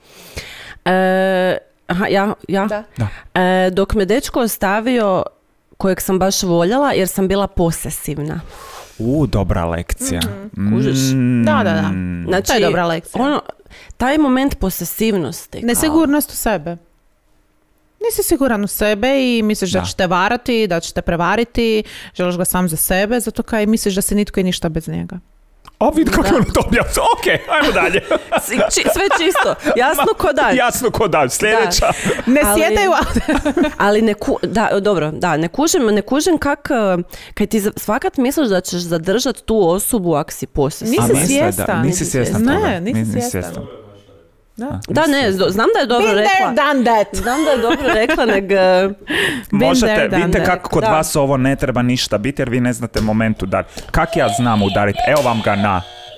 E, aha, ja, ja. Da. Da. E, dok me dečko ostavio, kojeg sam baš voljela, jer sam bila posesivna. U, dobra lekcija. Mm-hmm. Kužiš? Mm. Da, da, da. Znači, to je dobra lekcija. Ono, taj moment posesivnosti. Kao... Nesigurnost u sebe. Nisi siguran u sebe i misliš da, da će te varati, da će te prevariti, želiš ga sam za sebe, zato kaj misliš da si nitko i ništa bez njega. A vidi kako je ono to objavio. Ok, ajmo dalje. Či, sve čisto. Jasno ko dan. Jasno ko dan. Sljedeća. Da. Ne ali, sjedaju. ali ne ku, da, dobro, da, ne kužim, ne kužim kak, kaj ti svakat misliš da ćeš zadržati tu osobu ako si posesivna. Nisi svjestan. Nisi svjestan toga. toga. Ne, nisi, nisi svjestan. svjestan. Da. Da, ne, znam da je dobro Been rekla. there, done that. Znam da je dobro rekla, nek... Možete, vidite that. kako kod da. vas ovo ne treba ništa biti, jer vi ne znate moment udariti. Kak ja znam udariti? Evo vam ga na...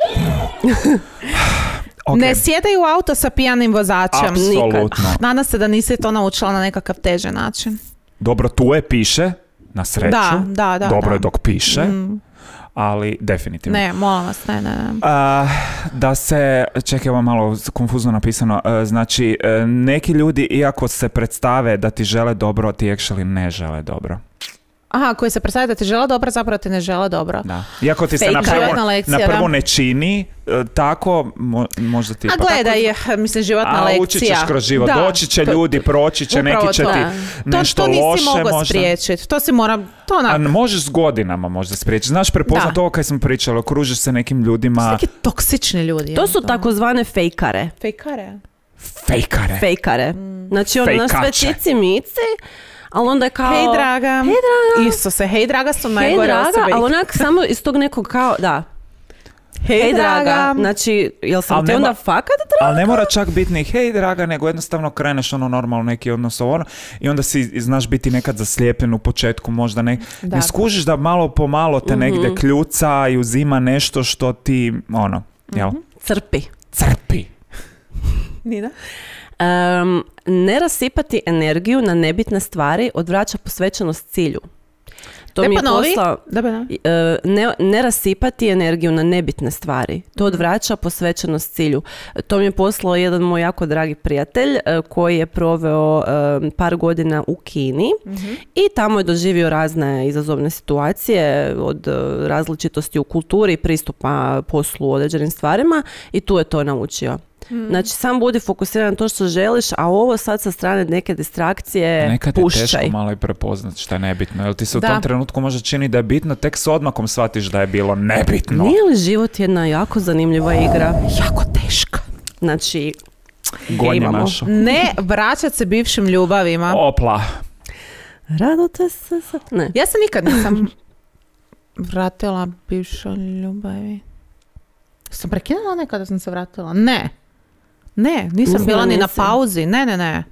Okay. Ne sjedaj u auto sa pijanim vozačem. Apsolutno. Nadam se da nisi to naučila na nekakav teži način. Dobro, tu je piše, na sreću. Da, da, da. Dobro da. je dok piše. Mm. Ali definitivno. Ne, molim vas, ne, ne, ne. Uh, da se, čekaj, ovo malo konfuzno napisano, uh, znači, uh, neki ljudi, iako se predstave da ti žele dobro, ti actually ne žele dobro. Aha, koji se predstavlja da ti žele dobro, zapravo ti ne žele dobro. Da. Iako ti se Fake na prvo, lekcija, na prvo da. ne čini, uh, tako, mo, možda ti... A pa gledaj, tako, mislim, životna a, lekcija. učit ćeš kroz život. Da. Doći će To, ljudi, proći će, neki će to. ti to, nešto to nisi loše mogao možda. spriječiti. To si mora... To onak... A možeš s godinama možda spriječiti. Znaš, prepoznat ovo kaj sam pričala, kružiš se nekim ljudima... Neki toksični ljudi. To su takozvane fejkare. Fejkare? Fejkare. Fejkare. Mm. Znači, ono na sve Fejkače. cici mici, ali onda je kao... Hej, draga. Hej, draga. Isuse, hej, draga su Hej, najgore draga, osobe. ali onak samo iz tog nekog kao, da. hej, hej draga. draga. Znači, jel sam Al te nema- onda fakat draga? Ali ne mora čak biti ni hej draga, nego jednostavno kreneš ono normalno neki odnos ono i onda si znaš biti nekad zaslijepljen u početku, možda ne, Da. ne skužiš da malo po malo te negdje kljuca i uzima nešto što ti ono, jel, Crpi. crpi. Nina? Um, ne rasipati energiju na nebitne stvari odvraća posvećenost cilju. To Ne mi je ponovi. poslao... Da, da. E, ne, ne rasipati energiju na nebitne stvari. To odvraća posvećenost cilju. To mi je poslao jedan moj jako dragi prijatelj e, koji je proveo e, par godina u Kini i tamo je doživio razne izazovne situacije od e, različitosti u kulturi, pristupa poslu u određenim stvarima i tu je to naučio. Znači, sam budi fokusiran na to što želiš, a ovo sad sa strane neke distrakcije Nekad je pušćaj. teško malo i prepoznat što je nebitno, jer ti se u Da. tom trenutku možda čini da je bitno, tek s odmakom shvatiš da je bilo nebitno. Nije li život jedna jako zanimljiva igra? Jako teška. Znači, Gonjimaš. Ne vraćat se bivšim ljubavima. Opla. rado te se... sa- Ne. Ja se nikad nisam vratila bivšoj ljubavi. Sam prekinula nekada sam se vratila? Ne. Ne, nisam Mislim bila da ni na nisi. pauzi. Ne, ne, ne.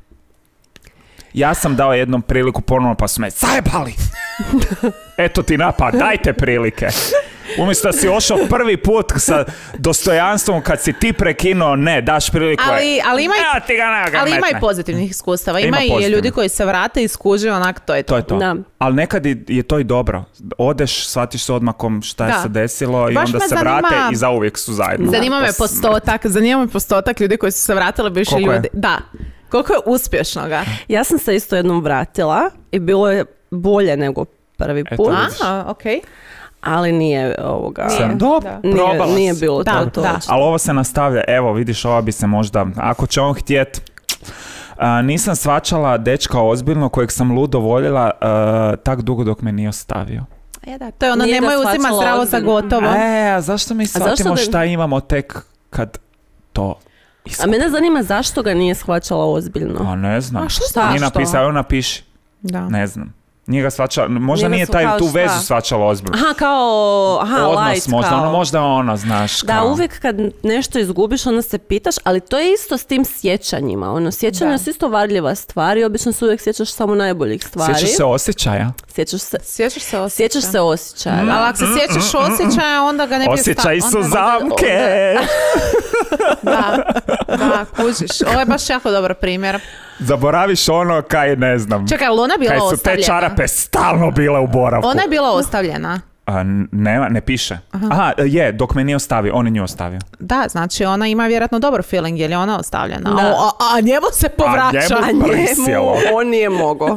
Ja sam dao jednom priliku ponovno pa su me zajebali. Eto ti napad, dajte prilike. Umjesto da si ošao prvi put sa dostojanstvom kad si ti prekinuo, ne, daš priliku. Ali, ali ima i Evo ti ga, ne, ga Ali ima i metne. pozitivnih iskustava. Ima Ima, i pozitivnih. ljudi koji se vrate i skuže onak, to je to. To je to. Da. Ali nekad je je to i dobro. Odeš, shvatiš se odmakom šta je Da. se desilo i Baš onda me se zanima- vrate i zauvijek su zajedno. Zanima me Pa s- postotak, zanima me postotak ljudi koji su se vratili bivši Koliko je? ljudi. Da. Koliko je uspješnoga? Ja sam se isto jednom vratila i bilo je bolje nego prvi Eto, put, vidiš. A, okej. ali nije ovoga... Sam, dobro, Da. Nije, probala si. nije bilo Da, to. to. da. Ali ovo se nastavlja, evo vidiš, ova bi se možda, ako će on htjet, a, nisam svačala dečka ozbiljno kojeg sam ludo voljela a, tak dugo dok me nije ostavio. E da, to je ono, Nije ga nemoj uzima shvaćala zdravo za ozbiljno. gotovo. E, a zašto mi zašto shvatimo da- šta imamo tek kad to A iskupimo? mene zanima zašto ga nije shvaćala ozbiljno. A ne znam. A što Šta? Nije zašto? napisao, evo napiši. Da. Ne znam. Nije ga shvaćala, možda Nije ga nije taj, kao tu šta? vezu shvaćala ozbiljno. Aha, kao... Aha, Odnos light, možda, kao... ono možda ono, znaš, Da, kao... uvijek kad nešto izgubiš, onda se pitaš, ali to je isto s tim sjećanjima. Ono, sjećanje Da. su isto varljiva stvar i obično se uvijek sjećaš samo najboljih stvari. Sjećaš se osjećaja? Sjećaš se, Sjećaš se osjećaja. sjećaš se osjećaja. da. Ali ako se sjećaš osjećaja, onda ga ne bi Osjećaj sta- su onda- zamke! Da, da, kužiš. Ovo je baš jako dobar primjer. Zaboraviš ono kaj, ne znam, Čekaj, ali ona je bila kaj su te ostavljena? čarape stalno bile u boravku. Ona je bila ostavljena. A, n- nema, ne piše. Aha, je, dok me nije ostavio, on je nju ostavio. Da, znači ona ima vjerojatno dobar feeling, jer je ona ostavljena. Da. A, a, a njemu se povraća. njemu- A Prisjelo. njemu on nije mogao.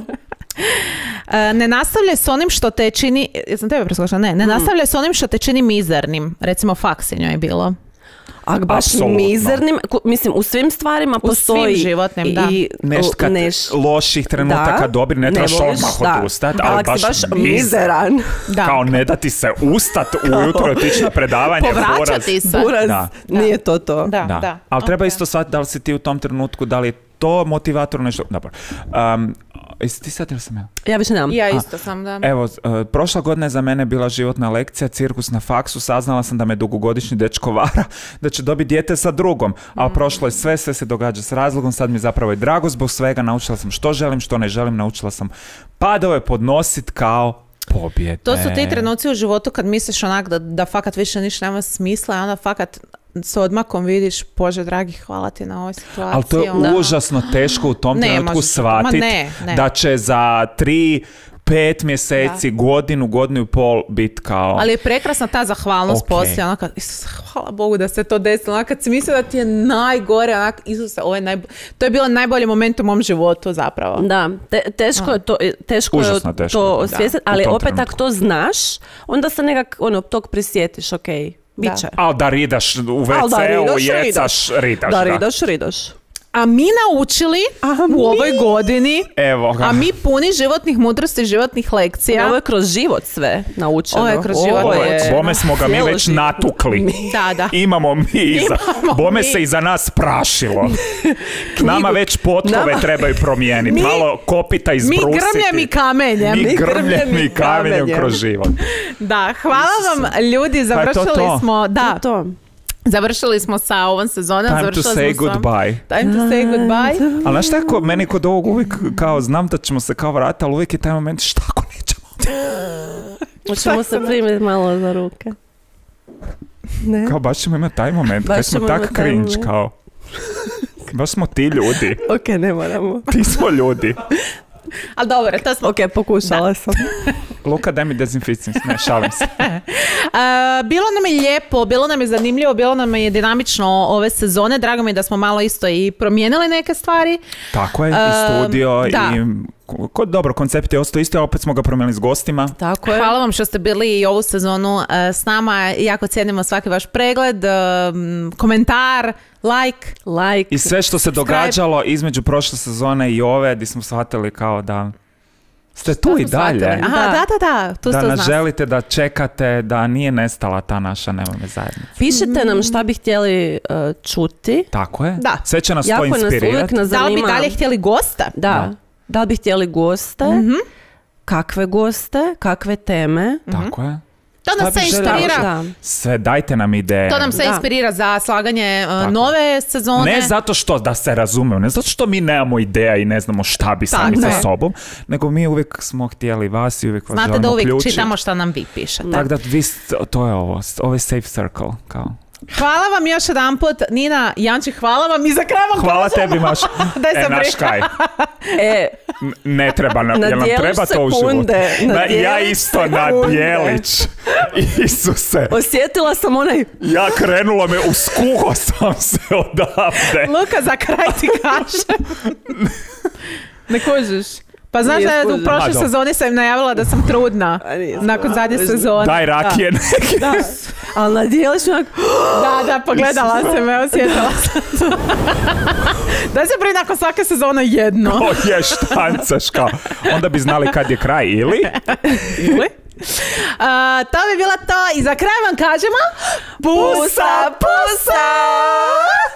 E, ne nastavljaj s onim što te čini, jesam tebe preskočila, ne, ne nastavljaj s onim što te čini mizernim. Recimo faks je njoj bilo. A baš Apsolutno. mizernim, ku- mislim, u svim stvarima U postoji svim životnim, i, da. i Nešto kad neš- loših trenutaka Da, dobri, ne trebaš voliš, odmah da. odustat, Ali ali ako baš, si baš mizer. mizeran. Da. Kao ne da ti se ustat ujutro i otići na predavanje. Povraćati buraz. se. Buraz, Da. nije to to. Da, Da. da. Ali treba Ok. isto shvatiti da li si ti u tom trenutku, da li je to motivator nešto. Dobro. Um, jesi ti sad ili sam ja? Ja više nemam. Ja isto sam, da. Evo, uh, prošla godina je za mene bila životna lekcija, cirkus na faksu, saznala sam da me dugogodišnji dečko vara, da će dobiti dijete sa drugom, ali prošlo je sve, sve se događa s razlogom, sad mi zapravo je drago zbog svega, naučila sam što želim, što ne želim, naučila sam padove podnosit kao pobjede. To su ti trenuci u životu kad misliš onak da, da fakat više ništa nema smisla, a onda fakat s odmakom vidiš, Bože dragi, hvala ti na ovoj situaciji. Ali to je onda- užasno teško u tom Ne trenutku možeš, shvatiti ma ne, ne. da će za tri, pet mjeseci, godinu, godinu i pol biti kao... Ali je prekrasna ta zahvalnost Ok. poslije, onak, kad, Isuse, hvala Bogu da se to desilo, onak, kad si mislio da ti je najgore, onak, Isuse, ovo je najbo... to je bilo najbolji moment u mom životu zapravo. Da, te, teško je to, teško Užasno je teško, to da. osvijestiti, U ali tom opet trenutku. ako to znaš, onda se nekak ono, tog prisjetiš, ok, bit će. Ali da ridaš u Al da ve ce u, ridaš, jecaš, ridaš. Da ridaš, ridaš. A mi naučili a u mi? ovoj godini, Evo ga. a mi puni životnih mudrosti, životnih lekcija. Ovo je kroz život sve naučeno. Ovo je kroz život Ovo je- naučeno. Bome smo ga mi Cijelo već život. natukli. Da, da. Imamo mi iza. Imamo Bome mi. se iza nas prašilo. Nama već potlove Nama- trebaju promijeniti. Mi- Malo kopita Mi izbrusiti. grmljem i kamenjem. Mi Mi grmljem grmljem i i kamenjem kamenjem. kroz život. Da, hvala vam ljudi, završili to. smo, da, To, to. završili smo sa ovom sezonom. Time to završili say smo sa- goodbye. Time to say goodbye. Ali znaš tako, meni kod ovog uvijek kao znam da ćemo se kao vratiti, ali uvijek je taj moment šta ako nećemo. Hoćemo se primiti malo za ruke. Ne? Kao baš ćemo imati taj moment, Baš kad smo ćemo tak imati taj cringe, moment. kao. Baš smo ti ljudi. Ok, ne moramo. Ti smo ljudi. Ali dobro, to smo... Ok, pokušala sam. Luka, daj mi dezinficins. Ne, šalim se. A, bilo nam je lijepo, bilo nam je zanimljivo, bilo nam je dinamično ove sezone. Drago mi je da smo malo isto i promijenili neke stvari. Tako je, i Um, studio, da. i ko, dobro, koncept je ostao isti, a opet smo ga promijenili s gostima. Tako je. Hvala vam što ste bili i ovu sezonu e, s nama. Jako cijenimo svaki vaš pregled, e, m, komentar, like. Like. I sve što se događalo između prošle sezone i ove, gdje smo shvatili kao da ste tu To i smo dalje. shvatili. Aha, da, da, da, tu Da ste uz nas nas. želite, da čekate, da nije nestala ta naša nemojme zajednica. Pišite nam šta bi htjeli uh, čuti. Tako je. Da. Sve će nas Jako to nas uvijek inspirirati. nas Da li bi zanima. dalje htjeli gosta? Da. Da. Da li bi htjeli goste? Mhm. Kakve goste? Kakve teme? Tako je. To Šta nas se bi željeli? inspirira. Da. Sve, dajte nam ideje. To nam se Da. inspirira za slaganje e, Tako. nove sezone. Ne zato što, da se razumemo, ne zato što mi nemamo ideja i ne znamo šta bi sami Tako sa je. sobom, nego mi uvijek smo htjeli vas i uvijek vas Znate želimo da uvijek uključiti. čitamo šta nam vi pišete. Tako da vi, st- to je ovo, ovo je safe circle, kao. Hvala vam još jedan put. Nina, Janči, hvala vam i za kraj vam Hvala kažem- tebi, Maš. Daj E, sam naš priča. kaj. E, N- Ne treba nam, jel nam Nadijeliš treba to u životu? sekunde, Na- ja nadijeliš isto sekunde. nadjelić. Isuse. osjetila sam onaj... Ja krenulo me, uskuho sam se odavde. Luka, za kraj ti kažem. Ne kužiš. Pa znaš Nije da je u skužila. prošloj A, dobro. sezoni sam najavila da sam trudna. A nije Nakon skužila. zadnje sezone. Daj rakije neke. Da, ali nadijeliš onako... Da, da, pogledala sam me, osjetila sam. Daj se prije nakon svake sezone jedno. O je, štancaš kao. Onda bi znali kad je kraj, ili? Ili? A, to bi bilo to i za kraj vam kažemo pusa, pusa!